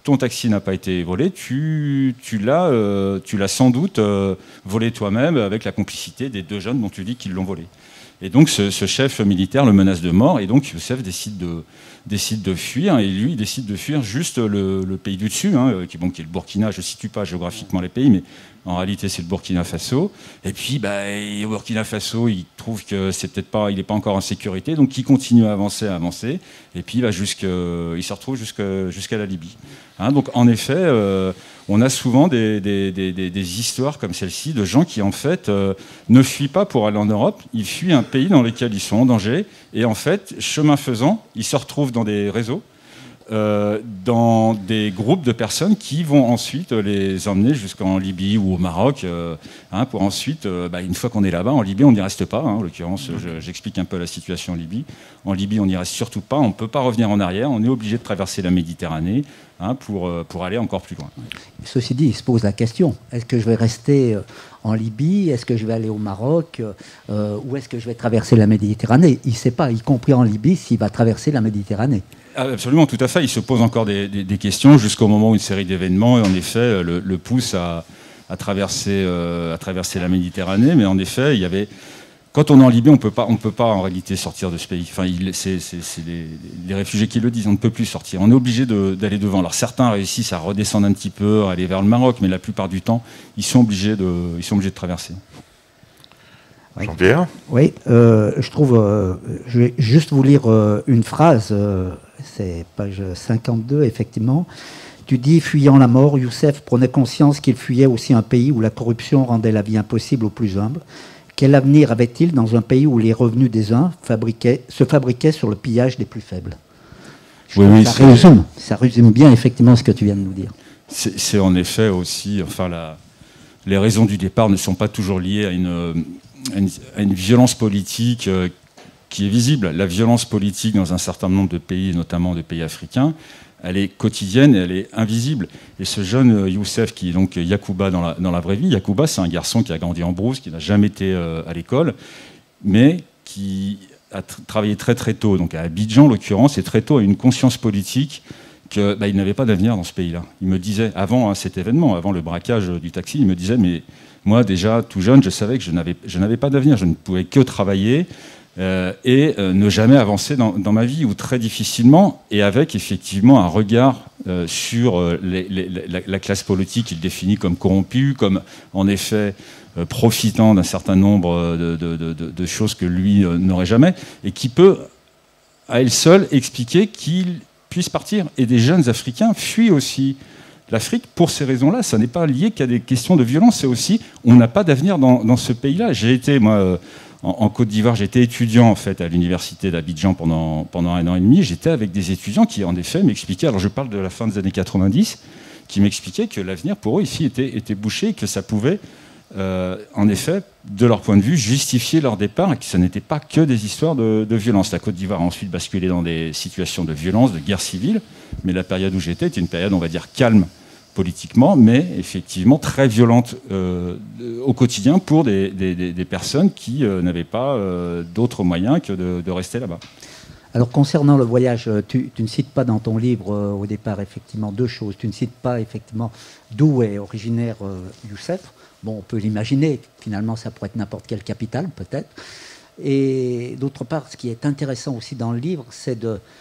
ton taxi n'a pas été volé, tu l'as sans doute volé toi-même avec la complicité des 2 jeunes dont tu dis qu'ils l'ont volé. Et donc ce chef militaire le menace de mort, et donc Youssef décide de fuir, et lui il décide de fuir juste le pays du dessus, qui est le Burkina. Je ne situe pas géographiquement les pays, mais en réalité c'est le Burkina Faso. Et puis au Burkina Faso, il trouve que il n'est pas encore en sécurité, donc il continue à avancer, et puis il se retrouve jusqu'à la Libye. Donc en effet, on a souvent des histoires comme celle-ci de gens qui en fait ne fuient pas pour aller en Europe, ils fuient un pays dans lequel ils sont en danger, et en fait, chemin faisant, ils se retrouvent dans des réseaux, dans des groupes de personnes qui vont ensuite les emmener jusqu'en Libye ou au Maroc, pour ensuite, une fois qu'on est là-bas, en Libye, on n'y reste pas. En l'occurrence, j'explique un peu la situation en Libye. En Libye, on n'y reste surtout pas, on ne peut pas revenir en arrière, on est obligé de traverser la Méditerranée pour aller encore plus loin. Ceci dit, il se pose la question, est-ce que je vais rester en Libye, est-ce que je vais aller au Maroc, ou est-ce que je vais traverser la Méditerranée? Il ne sait pas, y compris en Libye, s'il va traverser la Méditerranée. Absolument, tout à fait. Il se pose encore des questions jusqu'au moment où une série d'événements, en effet, le pousse à traverser la Méditerranée. Mais en effet, quand on est en Libye, on peut pas en réalité sortir de ce pays. Enfin, c'est les réfugiés qui le disent. On ne peut plus sortir. On est obligé d'aller devant. Alors certains réussissent à redescendre un petit peu, à aller vers le Maroc, mais la plupart du temps, ils sont obligés de traverser. Oui. Jean-Pierre ? Oui, je trouve. Je vais juste vous lire une phrase. C'est page 52, effectivement. Tu dis, fuyant la mort, Youssef prenait conscience qu'il fuyait aussi un pays où la corruption rendait la vie impossible aux plus humbles. Quel avenir avait-il dans un pays où les revenus des uns se fabriquaient sur le pillage des plus faibles? Ça résume bien effectivement ce que tu viens de nous dire. C'est en effet aussi, les raisons du départ ne sont pas toujours liées à une violence politique qui est visible. La violence politique dans un certain nombre de pays, notamment de pays africains, elle est quotidienne et elle est invisible. Et ce jeune Youssef, qui est donc Yacouba dans la vraie vie, Yacouba, c'est un garçon qui a grandi en brousse, qui n'a jamais été à l'école, mais qui a travaillé très très tôt, donc à Abidjan en l'occurrence, et très tôt a une conscience politique qu'il n'avait pas d'avenir dans ce pays-là. Il me disait, avant cet événement, avant le braquage du taxi, il me disait, mais moi déjà, tout jeune, je savais que je n'avais pas d'avenir, je ne pouvais que travailler, et ne jamais avancer dans ma vie, ou très difficilement, et avec effectivement un regard sur la classe politique qu'il définit comme corrompue, comme en effet profitant d'un certain nombre de choses que lui n'aurait jamais, et qui peut à elle seule expliquer qu'il puisse partir. Et des jeunes Africains fuient aussi l'Afrique pour ces raisons-là. Ça n'est pas lié qu'à des questions de violence, c'est aussi on n'a pas d'avenir dans ce pays-là. J'ai été, moi, en Côte d'Ivoire, j'étais étudiant en fait à l'université d'Abidjan pendant 1 an et demi. J'étais avec des étudiants qui en effet m'expliquaient, alors je parle de la fin des années 90, qui m'expliquaient que l'avenir pour eux ici était bouché, et que ça pouvait en effet, de leur point de vue, justifier leur départ, et que ce n'était pas que des histoires de violence. La Côte d'Ivoire a ensuite basculé dans des situations de violence, de guerre civile, mais la période où j'étais était une période, on va dire, calme politiquement, mais effectivement très violente au quotidien pour des personnes qui n'avaient pas d'autres moyens que de rester là-bas. Alors concernant le voyage, tu ne cites pas dans ton livre au départ effectivement 2 choses. Tu ne cites pas effectivement d'où est originaire Youssef. Bon, on peut l'imaginer, finalement ça pourrait être n'importe quelle capitale peut-être. Et d'autre part, ce qui est intéressant aussi dans le livre, c'est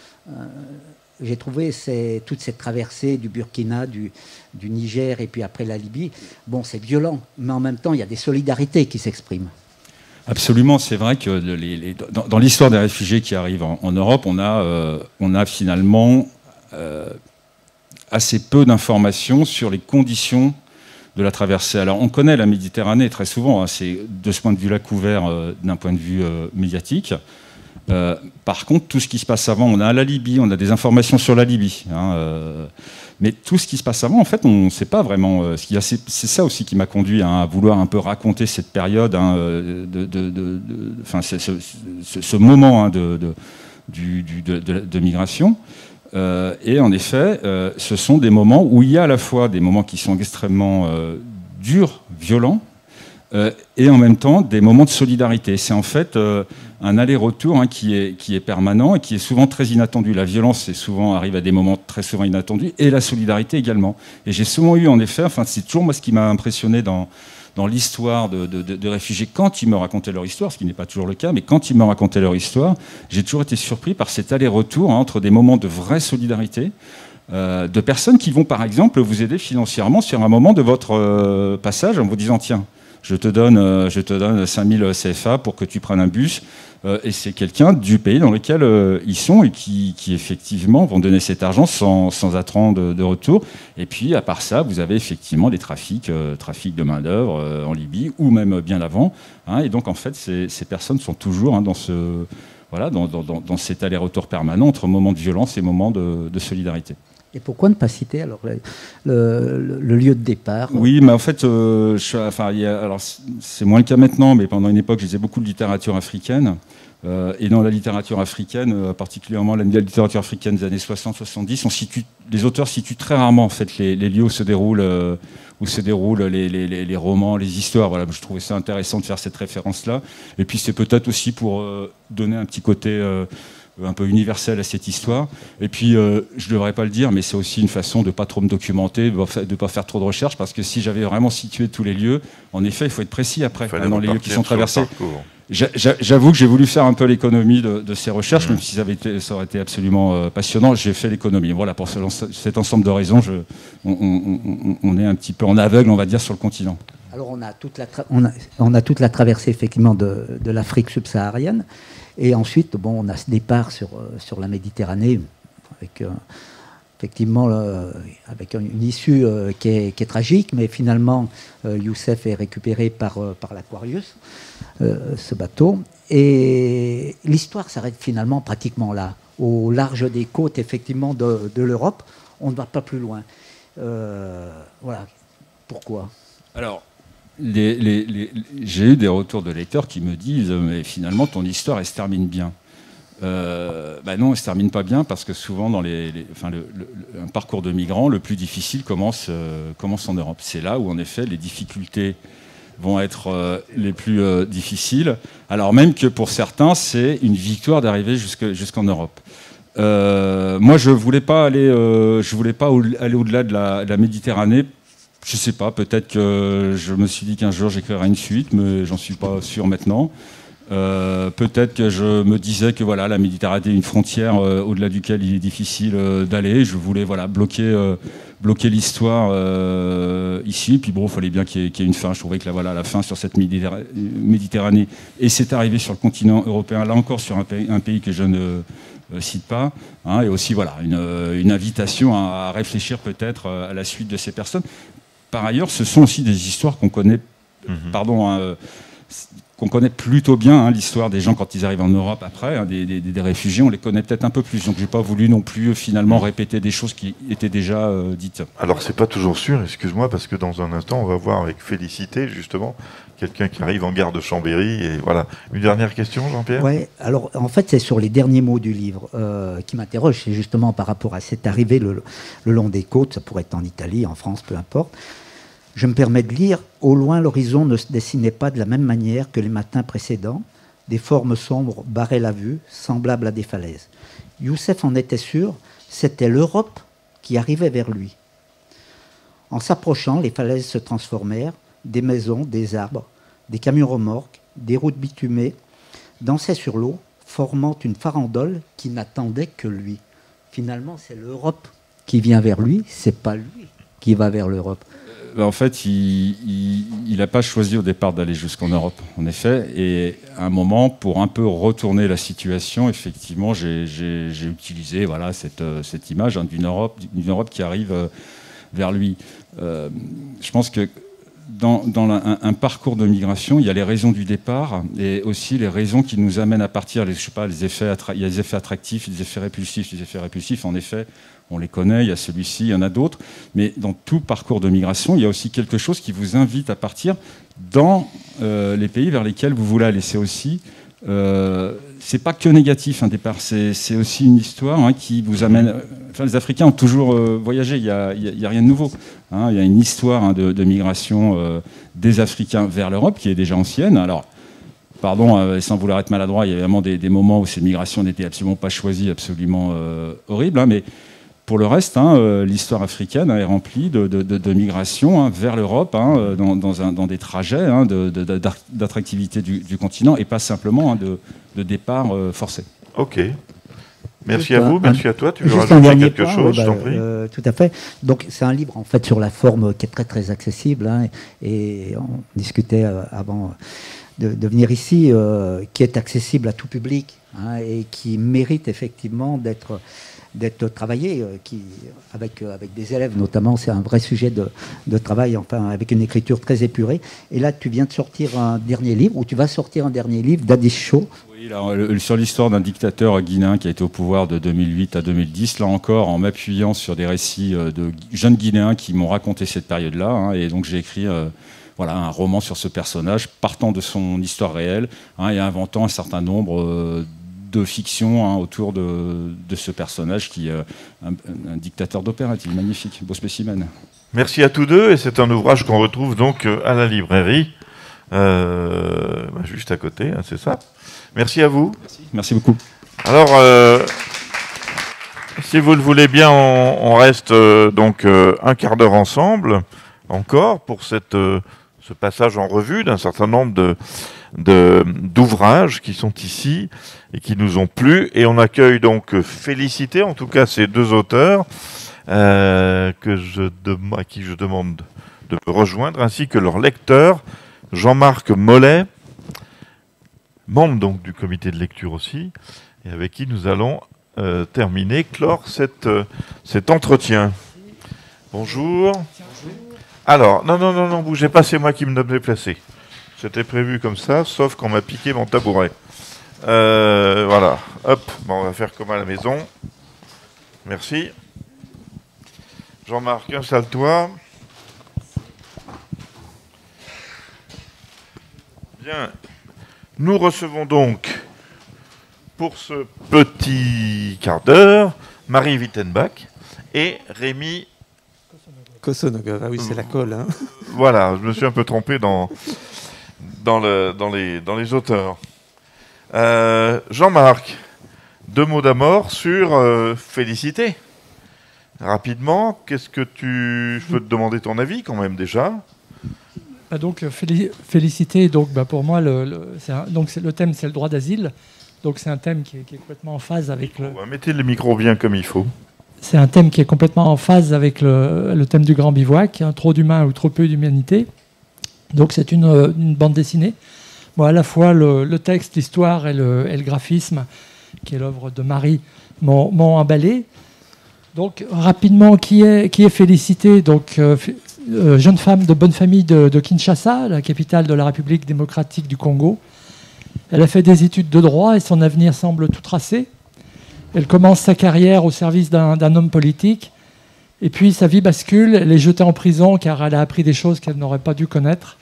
j'ai trouvé toute cette traversée du Burkina, du Niger et puis après la Libye. Bon, c'est violent, mais en même temps, il y a des solidarités qui s'expriment. Absolument, c'est vrai que dans l'histoire des réfugiés qui arrivent en Europe, on a finalement assez peu d'informations sur les conditions de la traversée. Alors on connaît la Méditerranée très souvent, c'est de ce point de vue-là couvert d'un point de vue médiatique. Par contre, tout ce qui se passe avant, on a la Libye, on a des informations sur la Libye. Mais tout ce qui se passe avant, en fait, on ne sait pas vraiment. C'est ça aussi qui m'a conduit à vouloir un peu raconter cette période, ce moment de migration. Et en effet, ce sont des moments où il y a à la fois des moments qui sont extrêmement durs, violents, et en même temps des moments de solidarité. C'est en fait un aller-retour qui est permanent et qui est souvent très inattendu. La violence souvent arrive à des moments très souvent inattendus, et la solidarité également. Et j'ai souvent eu, en effet, c'est toujours moi ce qui m'a impressionné dans l'histoire de réfugiés, quand ils me racontaient leur histoire, ce qui n'est pas toujours le cas, mais quand ils me racontaient leur histoire, j'ai toujours été surpris par cet aller-retour entre des moments de vraie solidarité, de personnes qui vont, par exemple, vous aider financièrement sur un moment de votre passage en vous disant, tiens, je te donne 5000 CFA pour que tu prennes un bus, et c'est quelqu'un du pays dans lequel ils sont et qui effectivement vont donner cet argent sans attendre de retour. Et puis à part ça, vous avez effectivement des trafics de main-d'œuvre en Libye, ou même bien avant. Et donc en fait, ces personnes sont toujours dans cet aller-retour permanent entre moments de violence et moments de solidarité. Et pourquoi ne pas citer alors le lieu de départ? Oui, mais en fait, c'est moins le cas maintenant, mais pendant une époque, je lisais beaucoup de littérature africaine. Et dans la littérature africaine, particulièrement la littérature africaine des années 60-70, les auteurs situent très rarement en fait, les lieux où se déroulent les romans, les histoires. Voilà, je trouvais ça intéressant de faire cette référence-là. Et puis c'est peut-être aussi pour donner un petit côté un peu universel à cette histoire. Et puis, je ne devrais pas le dire, mais c'est aussi une façon de ne pas trop me documenter, de ne pas faire trop de recherches, parce que si j'avais vraiment situé tous les lieux, en effet, il faut être précis après, dans les lieux qui sont traversés. J'avoue que j'ai voulu faire un peu l'économie de ces recherches, même si ça aurait été absolument passionnant. J'ai fait l'économie. Voilà, pour cet ensemble de raisons, on est un petit peu en aveugle, on va dire, sur le continent. Alors, on a toute la traversée, effectivement, de l'Afrique subsaharienne. Et ensuite, on a ce départ sur la Méditerranée, avec effectivement avec une issue qui est tragique, mais finalement, Youssef est récupéré par l'Aquarius, ce bateau. Et l'histoire s'arrête finalement pratiquement là, au large des côtes, effectivement, de l'Europe. On ne va pas plus loin. Voilà. Pourquoi ? Alors, j'ai eu des retours de lecteurs qui me disent mais finalement ton histoire elle se termine bien. Non, elle se termine pas bien parce que souvent dans un parcours de migrant, le plus difficile commence en Europe. C'est là où en effet les difficultés vont être les plus difficiles, alors même que pour certains c'est une victoire d'arriver jusqu'en Europe. Moi je voulais pas aller au-delà de la Méditerranée. Je sais pas, peut-être que je me suis dit qu'un jour j'écrirais une suite, mais j'en suis pas sûr maintenant. Peut-être que je me disais que voilà, la Méditerranée est une frontière au-delà duquel il est difficile d'aller. Je voulais bloquer l'histoire ici. Puis bon, il fallait bien qu'il y ait une fin. Je trouvais que la fin sur cette Méditerranée, et c'est arrivé sur le continent européen, là encore sur un pays que je ne cite pas, et aussi voilà, une invitation à réfléchir peut-être à la suite de ces personnes. Par ailleurs, ce sont aussi des histoires qu'on connaît, qu'on connaît plutôt bien, l'histoire des gens quand ils arrivent en Europe après, des réfugiés, on les connaît peut-être un peu plus. Donc j'ai pas voulu non plus finalement répéter des choses qui étaient déjà dites. Alors c'est pas toujours sûr, excuse-moi, parce que dans un instant on va voir avec Félicité justement quelqu'un qui arrive en gare de Chambéry. Et voilà. Une dernière question, Jean-Pierre ? Oui, alors en fait c'est sur les derniers mots du livre qui m'interroge, c'est justement par rapport à cette arrivée le long des côtes, ça pourrait être en Italie, en France, peu importe. Je me permets de lire « Au loin, l'horizon ne se dessinait pas de la même manière que les matins précédents. Des formes sombres barraient la vue, semblables à des falaises. Youssef en était sûr, c'était l'Europe qui arrivait vers lui. En s'approchant, les falaises se transformèrent, des maisons, des arbres, des camions remorques, des routes bitumées, dansaient sur l'eau, formant une farandole qui n'attendait que lui. Finalement, c'est l'Europe qui vient vers lui, c'est pas lui qui va vers l'Europe. » En fait, il n'a pas choisi au départ d'aller jusqu'en Europe, en effet. Et à un moment, pour un peu retourner la situation, effectivement, j'ai utilisé cette image d'une Europe qui arrive vers lui. Je pense que dans un parcours de migration, il y a les raisons du départ et aussi les raisons qui nous amènent à partir. Il y a les effets attractifs, les effets répulsifs. Les effets répulsifs, en effet, on les connaît, il y a celui-ci, il y en a d'autres. Mais dans tout parcours de migration, il y a aussi quelque chose qui vous invite à partir dans les pays vers lesquels vous voulez aller. C'est aussi, c'est pas que négatif un départ, c'est aussi une histoire qui vous amène. Enfin, les Africains ont toujours voyagé, il y a rien de nouveau. Il y a une histoire de migration des Africains vers l'Europe qui est déjà ancienne. Alors, pardon, sans vouloir être maladroit, il y a vraiment des moments où ces migrations n'étaient absolument pas choisies, absolument horribles, hein, mais pour le reste, hein, l'histoire africaine est remplie de migrations, hein, vers l'Europe, hein, dans des trajets, hein, d'attractivité du continent, et pas simplement, hein, de départ forcé. Ok. Merci à vous, merci à toi. Tu veux juste rajouter quelque chose, je t'en prie. Tout à fait. Donc c'est un livre en fait sur la forme qui est très très accessible, hein, et on discutait avant de venir ici, qui est accessible à tout public, hein, et qui mérite effectivement d'être travaillé, avec des élèves notamment. C'est un vrai sujet de travail, enfin avec une écriture très épurée. Et là tu viens de sortir un dernier livre, ou tu vas sortir un dernier livre d'Adis Shaw. Oui, là, sur l'histoire d'un dictateur guinéen qui a été au pouvoir de 2008 à 2010, là encore en m'appuyant sur des récits de jeunes Guinéens qui m'ont raconté cette période-là, hein, et donc j'ai écrit voilà, un roman sur ce personnage, partant de son histoire réelle, hein, et inventant un certain nombre de fictions, hein, autour de ce personnage qui est un dictateur d'opérette. Il est magnifique, beau spécimen. Merci à tous deux, et c'est un ouvrage qu'on retrouve donc à la librairie, juste à côté, hein, c'est ça. Merci à vous. Merci beaucoup. Alors, si vous le voulez bien, on reste donc un quart d'heure ensemble, encore, pour ce passage en revue d'un certain nombre d'ouvrages qui sont ici et qui nous ont plu. Et on accueille donc Félicité, en tout cas ces deux auteurs, à qui je demande de me rejoindre, ainsi que leur lecteur, Jean-Marc Mollet, membre donc du comité de lecture aussi, et avec qui nous allons clore cet entretien. Bonjour. Alors, non, bougez pas, c'est moi qui me devais placer. C'était prévu comme ça, sauf qu'on m'a piqué mon tabouret. Voilà, hop, bon, on va faire comme à la maison. Merci. Jean-Marc, installe-toi. Bien. Nous recevons donc, pour ce petit quart d'heure, Marie Wittenbach et Rémi Kosonogov. Ah oui, c'est la colle. Hein. Voilà, je me suis un peu trompé dans les auteurs. Jean-Marc, deux mots d'abord sur Félicité. Rapidement, qu'est-ce que je peux te demander ton avis quand même déjà. Donc Félicité, donc pour moi le thème c'est le droit d'asile, donc c'est un thème qui est complètement en phase avec le. Mettez le micro bien comme il faut. C'est un thème qui est complètement en phase avec le thème du grand bivouac, hein, trop d'humains ou trop peu d'humanité. Donc c'est une bande dessinée. Bon, à la fois le texte, l'histoire et le graphisme, qui est l'œuvre de Marie, m'ont emballé. Donc rapidement, qui est Félicité, donc jeune femme de bonne famille de Kinshasa, la capitale de la République démocratique du Congo. Elle a fait des études de droit et son avenir semble tout tracé. Elle commence sa carrière au service d'un homme politique. Et puis sa vie bascule, elle est jetée en prison car elle a appris des choses qu'elle n'aurait pas dû connaître.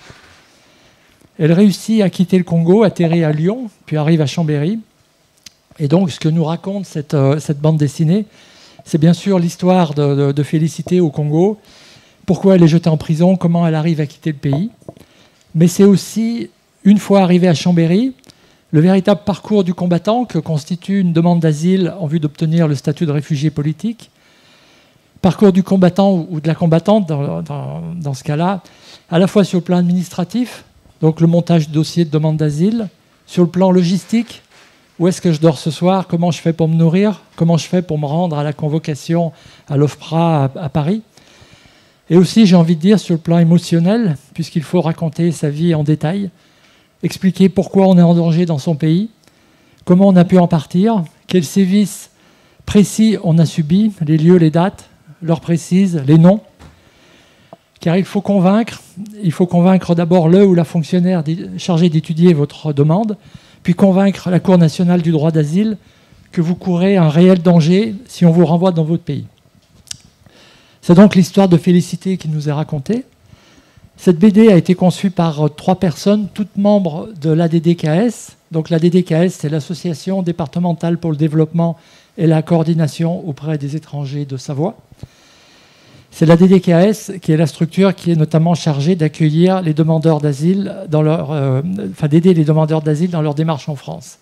Elle réussit à quitter le Congo, atterrit à Lyon, puis arrive à Chambéry. Et donc ce que nous raconte cette bande dessinée, c'est bien sûr l'histoire de Félicité au Congo, pourquoi elle est jetée en prison, comment elle arrive à quitter le pays. Mais c'est aussi, une fois arrivée à Chambéry, le véritable parcours du combattant que constitue une demande d'asile en vue d'obtenir le statut de réfugié politique. Parcours du combattant ou de la combattante, dans ce cas-là, à la fois sur le plan administratif, donc le montage du dossier de demande d'asile, sur le plan logistique, où est-ce que je dors ce soir, comment je fais pour me nourrir, comment je fais pour me rendre à la convocation à l'OFPRA à Paris. Et aussi, j'ai envie de dire, sur le plan émotionnel, puisqu'il faut raconter sa vie en détail, expliquer pourquoi on est en danger dans son pays, comment on a pu en partir, quels sévices précis on a subis, les lieux, les dates, l'heure précise, les noms. Car il faut convaincre d'abord le ou la fonctionnaire chargée d'étudier votre demande, puis convaincre la Cour nationale du droit d'asile que vous courez un réel danger si on vous renvoie dans votre pays. C'est donc l'histoire de Félicité qui nous est racontée. Cette BD a été conçue par 3 personnes, toutes membres de l'ADDKS. Donc l'ADDKS, c'est l'Association départementale pour le développement et la coordination auprès des étrangers de Savoie. C'est la DDKS qui est la structure qui est notamment chargée d'accueillir les demandeurs d'asile d'aider les demandeurs d'asile dans leur démarche en France.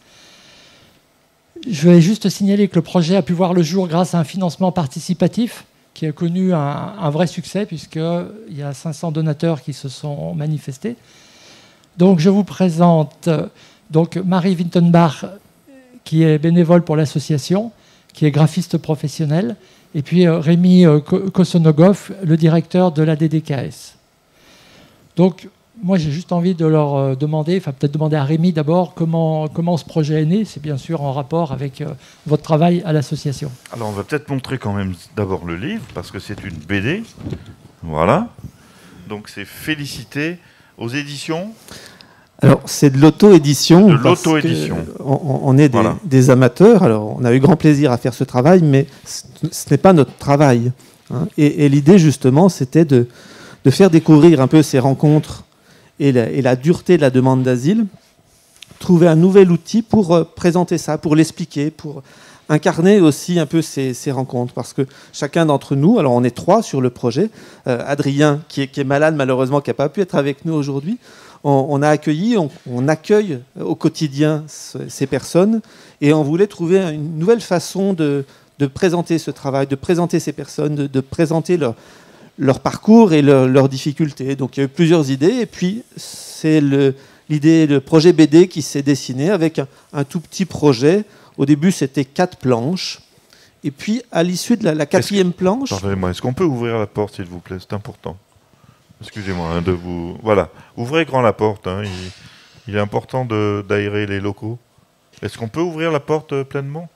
Je vais juste signaler que le projet a pu voir le jour grâce à un financement participatif qui a connu un vrai succès puisqu'il y a 500 donateurs qui se sont manifestés. Donc je vous présente Marie Wintenbach qui est bénévole pour l'association, qui est graphiste professionnel, et puis Rémi Kosonogov, le directeur de la DDKS. Donc moi j'ai juste envie de leur demander, peut-être demander à Rémi d'abord comment ce projet est né. C'est bien sûr en rapport avec votre travail à l'association. Alors on va peut-être montrer quand même d'abord le livre, parce que c'est une BD. Voilà. Donc c'est Félicité aux éditions. Alors c'est de l'auto-édition. De l'auto-édition. On est des amateurs. Alors on a eu grand plaisir à faire ce travail, mais ce n'est pas notre travail. Hein. Et l'idée justement, c'était de faire découvrir un peu ces rencontres et la dureté de la demande d'asile, trouver un nouvel outil pour présenter ça, pour l'expliquer, pour incarner aussi un peu ces rencontres. Parce que chacun d'entre nous, alors on est 3 sur le projet, Adrien qui est malade malheureusement, qui n'a pas pu être avec nous aujourd'hui, on a accueilli, on accueille au quotidien ces personnes et on voulait trouver une nouvelle façon de présenter ce travail, de présenter ces personnes, de présenter leur parcours et leurs difficultés. Donc il y a eu plusieurs idées et puis c'est le projet BD qui s'est dessiné avec un tout petit projet. Au début c'était 4 planches et puis à l'issue de la 4e planche... Pardonnez-moi, est-ce qu'on peut ouvrir la porte s'il vous plaît? C'est important. Excusez-moi de vous... Voilà, ouvrez grand la porte. Hein. Il est important d'aérer les locaux. Est-ce qu'on peut ouvrir la porte pleinement?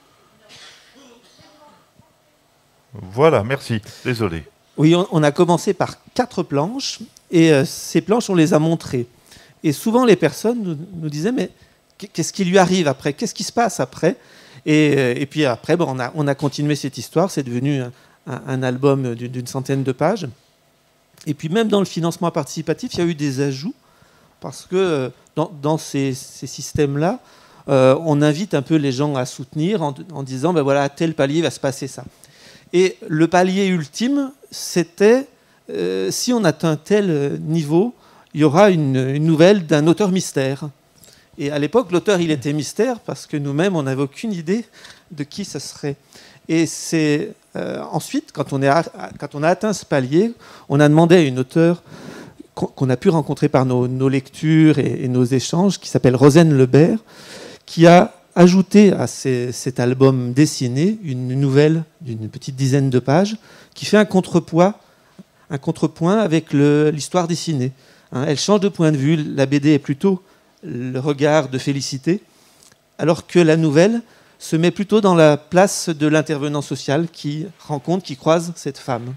Voilà, merci. Désolé. Oui, on a commencé par 4 planches et ces planches, on les a montrées. Et souvent, les personnes nous disaient, mais qu'est-ce qui lui arrive après? Qu'est-ce qui se passe après? Et puis après, on a continué cette histoire. C'est devenu un album d'une centaine de pages. Et puis même dans le financement participatif, il y a eu des ajouts, parce que dans ces systèmes-là, on invite un peu les gens à soutenir en disant, ben voilà, à tel palier va se passer ça. Et le palier ultime, c'était, si on atteint tel niveau, il y aura une nouvelle d'un auteur mystère. Et à l'époque, l'auteur, il était mystère, parce que nous-mêmes, on n'avait aucune idée de qui ce serait. Et c'est ensuite, quand on a atteint ce palier, on a demandé à une auteure qu'on a pu rencontrer par nos lectures et nos échanges, qui s'appelle Rosen Lebert, qui a ajouté à cet album dessiné une nouvelle d'une petite dizaine de pages, qui fait un contrepoint avec l'histoire dessinée. Hein, elle change de point de vue. La BD est plutôt le regard de Félicité, alors que la nouvelle se met plutôt dans la place de l'intervenant social qui croise cette femme.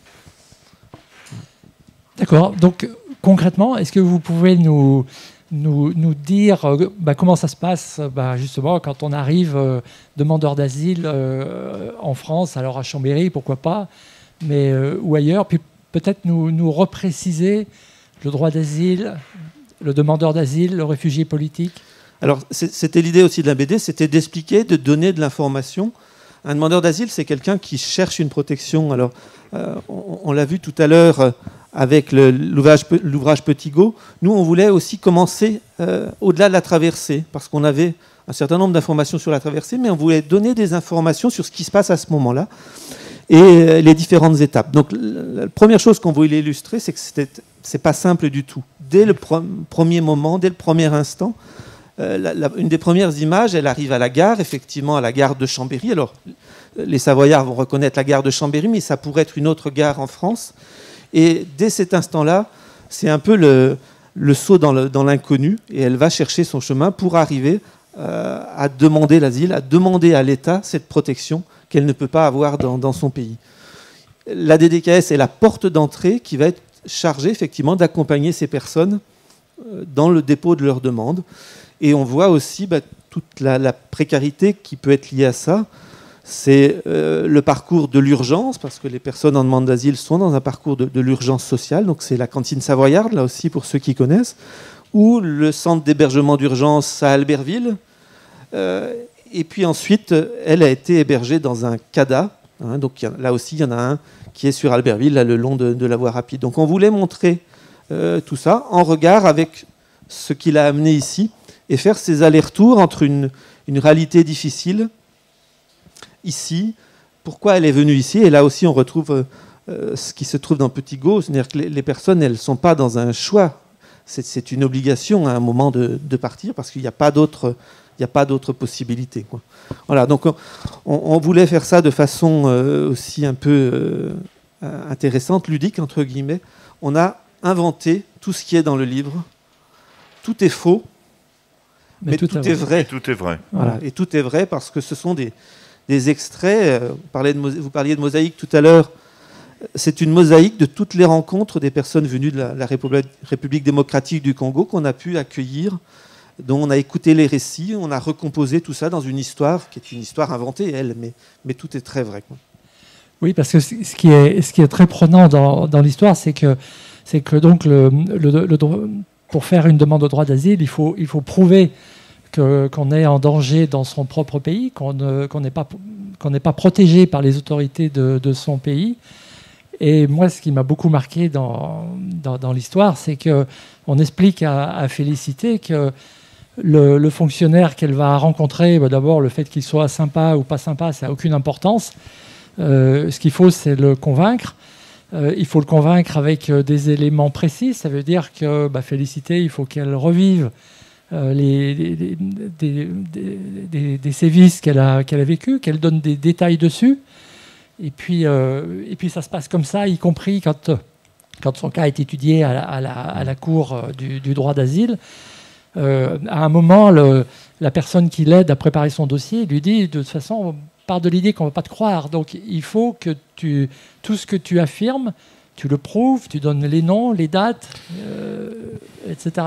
D'accord. Donc, concrètement, est-ce que vous pouvez nous dire comment ça se passe justement quand on arrive demandeur d'asile en France, alors à Chambéry, pourquoi pas, mais ou ailleurs, puis peut-être nous repréciser le droit d'asile, le demandeur d'asile, le réfugié politique. Alors, c'était l'idée aussi de la BD, c'était d'expliquer, de donner de l'information. Un demandeur d'asile, c'est quelqu'un qui cherche une protection. Alors, on l'a vu tout à l'heure avec l'ouvrage Petigot. Nous, on voulait aussi commencer au-delà de la traversée, parce qu'on avait un certain nombre d'informations sur la traversée, mais on voulait donner des informations sur ce qui se passe à ce moment-là et les différentes étapes. Donc, la première chose qu'on voulait illustrer, c'est que c'est pas simple du tout. Dès le premier moment, dès le premier instant, une des premières images, elle arrive à la gare, effectivement à la gare de Chambéry. Alors, les Savoyards vont reconnaître la gare de Chambéry, mais ça pourrait être une autre gare en France. Et dès cet instant-là, c'est un peu le saut dans l'inconnu, et elle va chercher son chemin pour arriver à demander l'asile, à demander à l'État cette protection qu'elle ne peut pas avoir dans son pays. La DDKS est la porte d'entrée qui va être chargée effectivement d'accompagner ces personnes dans le dépôt de leurs demandes. Et on voit aussi toute la précarité qui peut être liée à ça. C'est le parcours de l'urgence, parce que les personnes en demande d'asile sont dans un parcours de l'urgence sociale. Donc c'est la cantine savoyarde, là aussi pour ceux qui connaissent, ou le centre d'hébergement d'urgence à Albertville. Et puis ensuite, elle a été hébergée dans un CADA, Hein, donc là aussi, il y en a un qui est sur Albertville, là, le long de la voie rapide. Donc on voulait montrer tout ça en regard avec ce qu'il a amené ici et faire ces allers-retours entre une réalité difficile ici. Pourquoi elle est venue ici? Et là aussi, on retrouve ce qui se trouve dans Petit Gau, c'est-à-dire que les personnes, elles ne sont pas dans un choix. C'est une obligation à un moment de partir parce qu'il n'y a pas d'autre possibilité, quoi. Voilà, donc on voulait faire ça de façon aussi un peu intéressante, ludique, entre guillemets. On a inventé tout ce qui est dans le livre. Tout est faux, mais tout est vrai. Et tout est vrai. Voilà, et tout est vrai parce que ce sont des extraits. Vous parliez de mosaïque tout à l'heure. C'est une mosaïque de toutes les rencontres des personnes venues de la République démocratique du Congo qu'on a pu accueillir, dont on a écouté les récits, on a recomposé tout ça dans une histoire qui est une histoire inventée, elle, mais tout est très vrai, quoi. Oui, parce que ce qui est très prenant dans l'histoire, c'est que donc pour faire une demande de droit d'asile, il faut prouver qu'on est en danger dans son propre pays, qu'on n'est pas protégé par les autorités de son pays. Et moi, ce qui m'a beaucoup marqué dans l'histoire, c'est qu'on explique à Félicité que le fonctionnaire qu'elle va rencontrer, d'abord, le fait qu'il soit sympa ou pas sympa, ça n'a aucune importance. Ce qu'il faut, c'est le convaincre. Il faut le convaincre avec des éléments précis. Ça veut dire que Félicité, il faut qu'elle revive des sévices qu'elle a vécu, qu'elle donne des détails dessus. Et puis ça se passe comme ça, y compris quand son cas est étudié à la cour du droit d'asile. À un moment, la personne qui l'aide à préparer son dossier lui dit, de toute façon, on part de l'idée qu'on ne va pas te croire. Donc il faut que tout ce que tu affirmes, tu le prouves, tu donnes les noms, les dates, etc.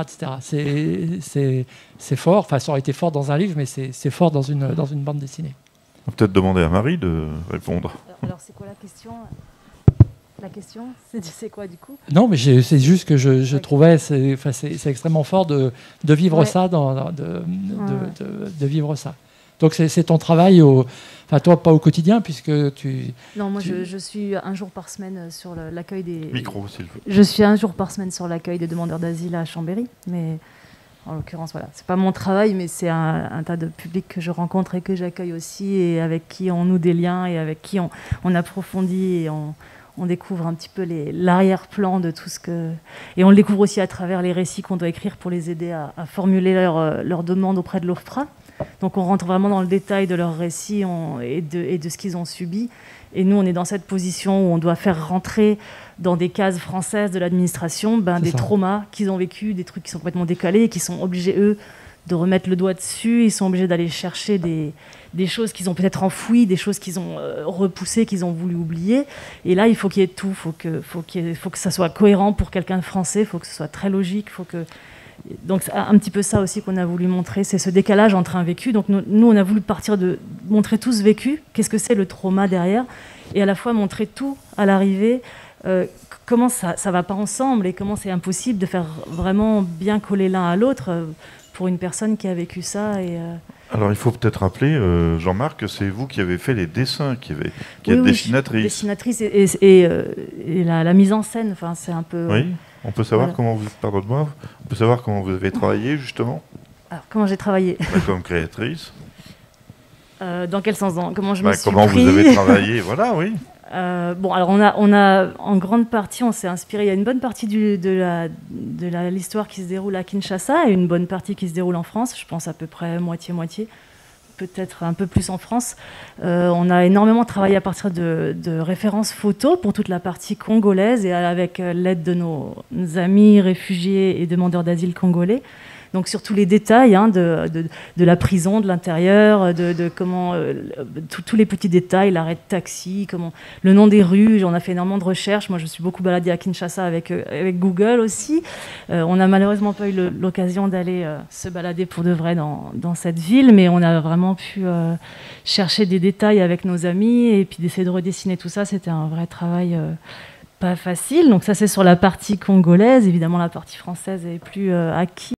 C'est fort. Enfin, ça aurait été fort dans un livre, mais c'est fort dans une bande dessinée. On va peut-être demander à Marie de répondre. Alors c'est quoi la question? La question, c'est quoi du coup? Non, mais c'est juste que je trouvais c'est extrêmement fort de vivre ça, de vivre ça. Donc c'est ton travail, enfin toi pas au quotidien puisque tu... Non, moi je suis un jour par semaine sur l'accueil des... Micro, s'il vous plaît. Je suis un jour par semaine sur l'accueil des demandeurs d'asile à Chambéry, mais... En l'occurrence, voilà, c'est pas mon travail, mais c'est un tas de publics que je rencontre et que j'accueille aussi, et avec qui on noue des liens, et avec qui on approfondit, et on découvre un petit peu l'arrière-plan de tout ce que... Et on le découvre aussi à travers les récits qu'on doit écrire pour les aider à formuler leurs demandes auprès de l'OFPRA. Donc on rentre vraiment dans le détail de leurs récits et de ce qu'ils ont subi. Et nous, on est dans cette position où on doit faire rentrer dans des cases françaises de l'administration des traumas qu'ils ont vécu, des trucs qui sont complètement décalés et qui sont obligés, eux, de remettre le doigt dessus. Ils sont obligés d'aller chercher des choses qu'ils ont peut-être enfouies, des choses qu'ils ont repoussées, qu'ils ont voulu oublier. Et là, il faut qu'il y ait tout. Il faut que ça soit cohérent pour quelqu'un de français, il faut que ce soit très logique. Donc c'est un petit peu ça aussi qu'on a voulu montrer, c'est ce décalage entre un vécu. Donc nous on a voulu partir de montrer tout ce vécu, qu'est-ce que c'est le trauma derrière, et à la fois montrer tout à l'arrivée, comment ça va pas ensemble et comment c'est impossible de faire vraiment bien coller l'un à l'autre pour une personne qui a vécu ça. Alors il faut peut-être rappeler, Jean-Marc, que c'est vous qui avez fait les dessins, qui êtes dessinatrice. Dessinatrice et la mise en scène, enfin c'est un peu... Oui. On peut savoir comment vous avez travaillé, justement? Alors, comment j'ai travaillé? Comme créatrice. Dans quel sens? Comment je me suis Comment pris... vous avez travaillé, voilà, oui. Bon, alors on a en grande partie, on s'est inspiré. Il y a une bonne partie de l'histoire qui se déroule à Kinshasa et une bonne partie qui se déroule en France. Je pense à peu près moitié-moitié. Peut-être un peu plus en France. On a énormément travaillé à partir de références photos pour toute la partie congolaise et avec l'aide de nos amis réfugiés et demandeurs d'asile congolais. Donc sur tous les détails de la prison, de l'intérieur, de comment tous les petits détails, l'arrêt de taxi, le nom des rues. On a fait énormément de recherches. Moi, je suis beaucoup baladée à Kinshasa avec Google aussi. On n'a malheureusement pas eu l'occasion d'aller se balader pour de vrai dans cette ville, mais on a vraiment pu chercher des détails avec nos amis et puis d'essayer de redessiner tout ça. C'était un vrai travail pas facile. Donc ça, c'est sur la partie congolaise. Évidemment, la partie française est plus acquise.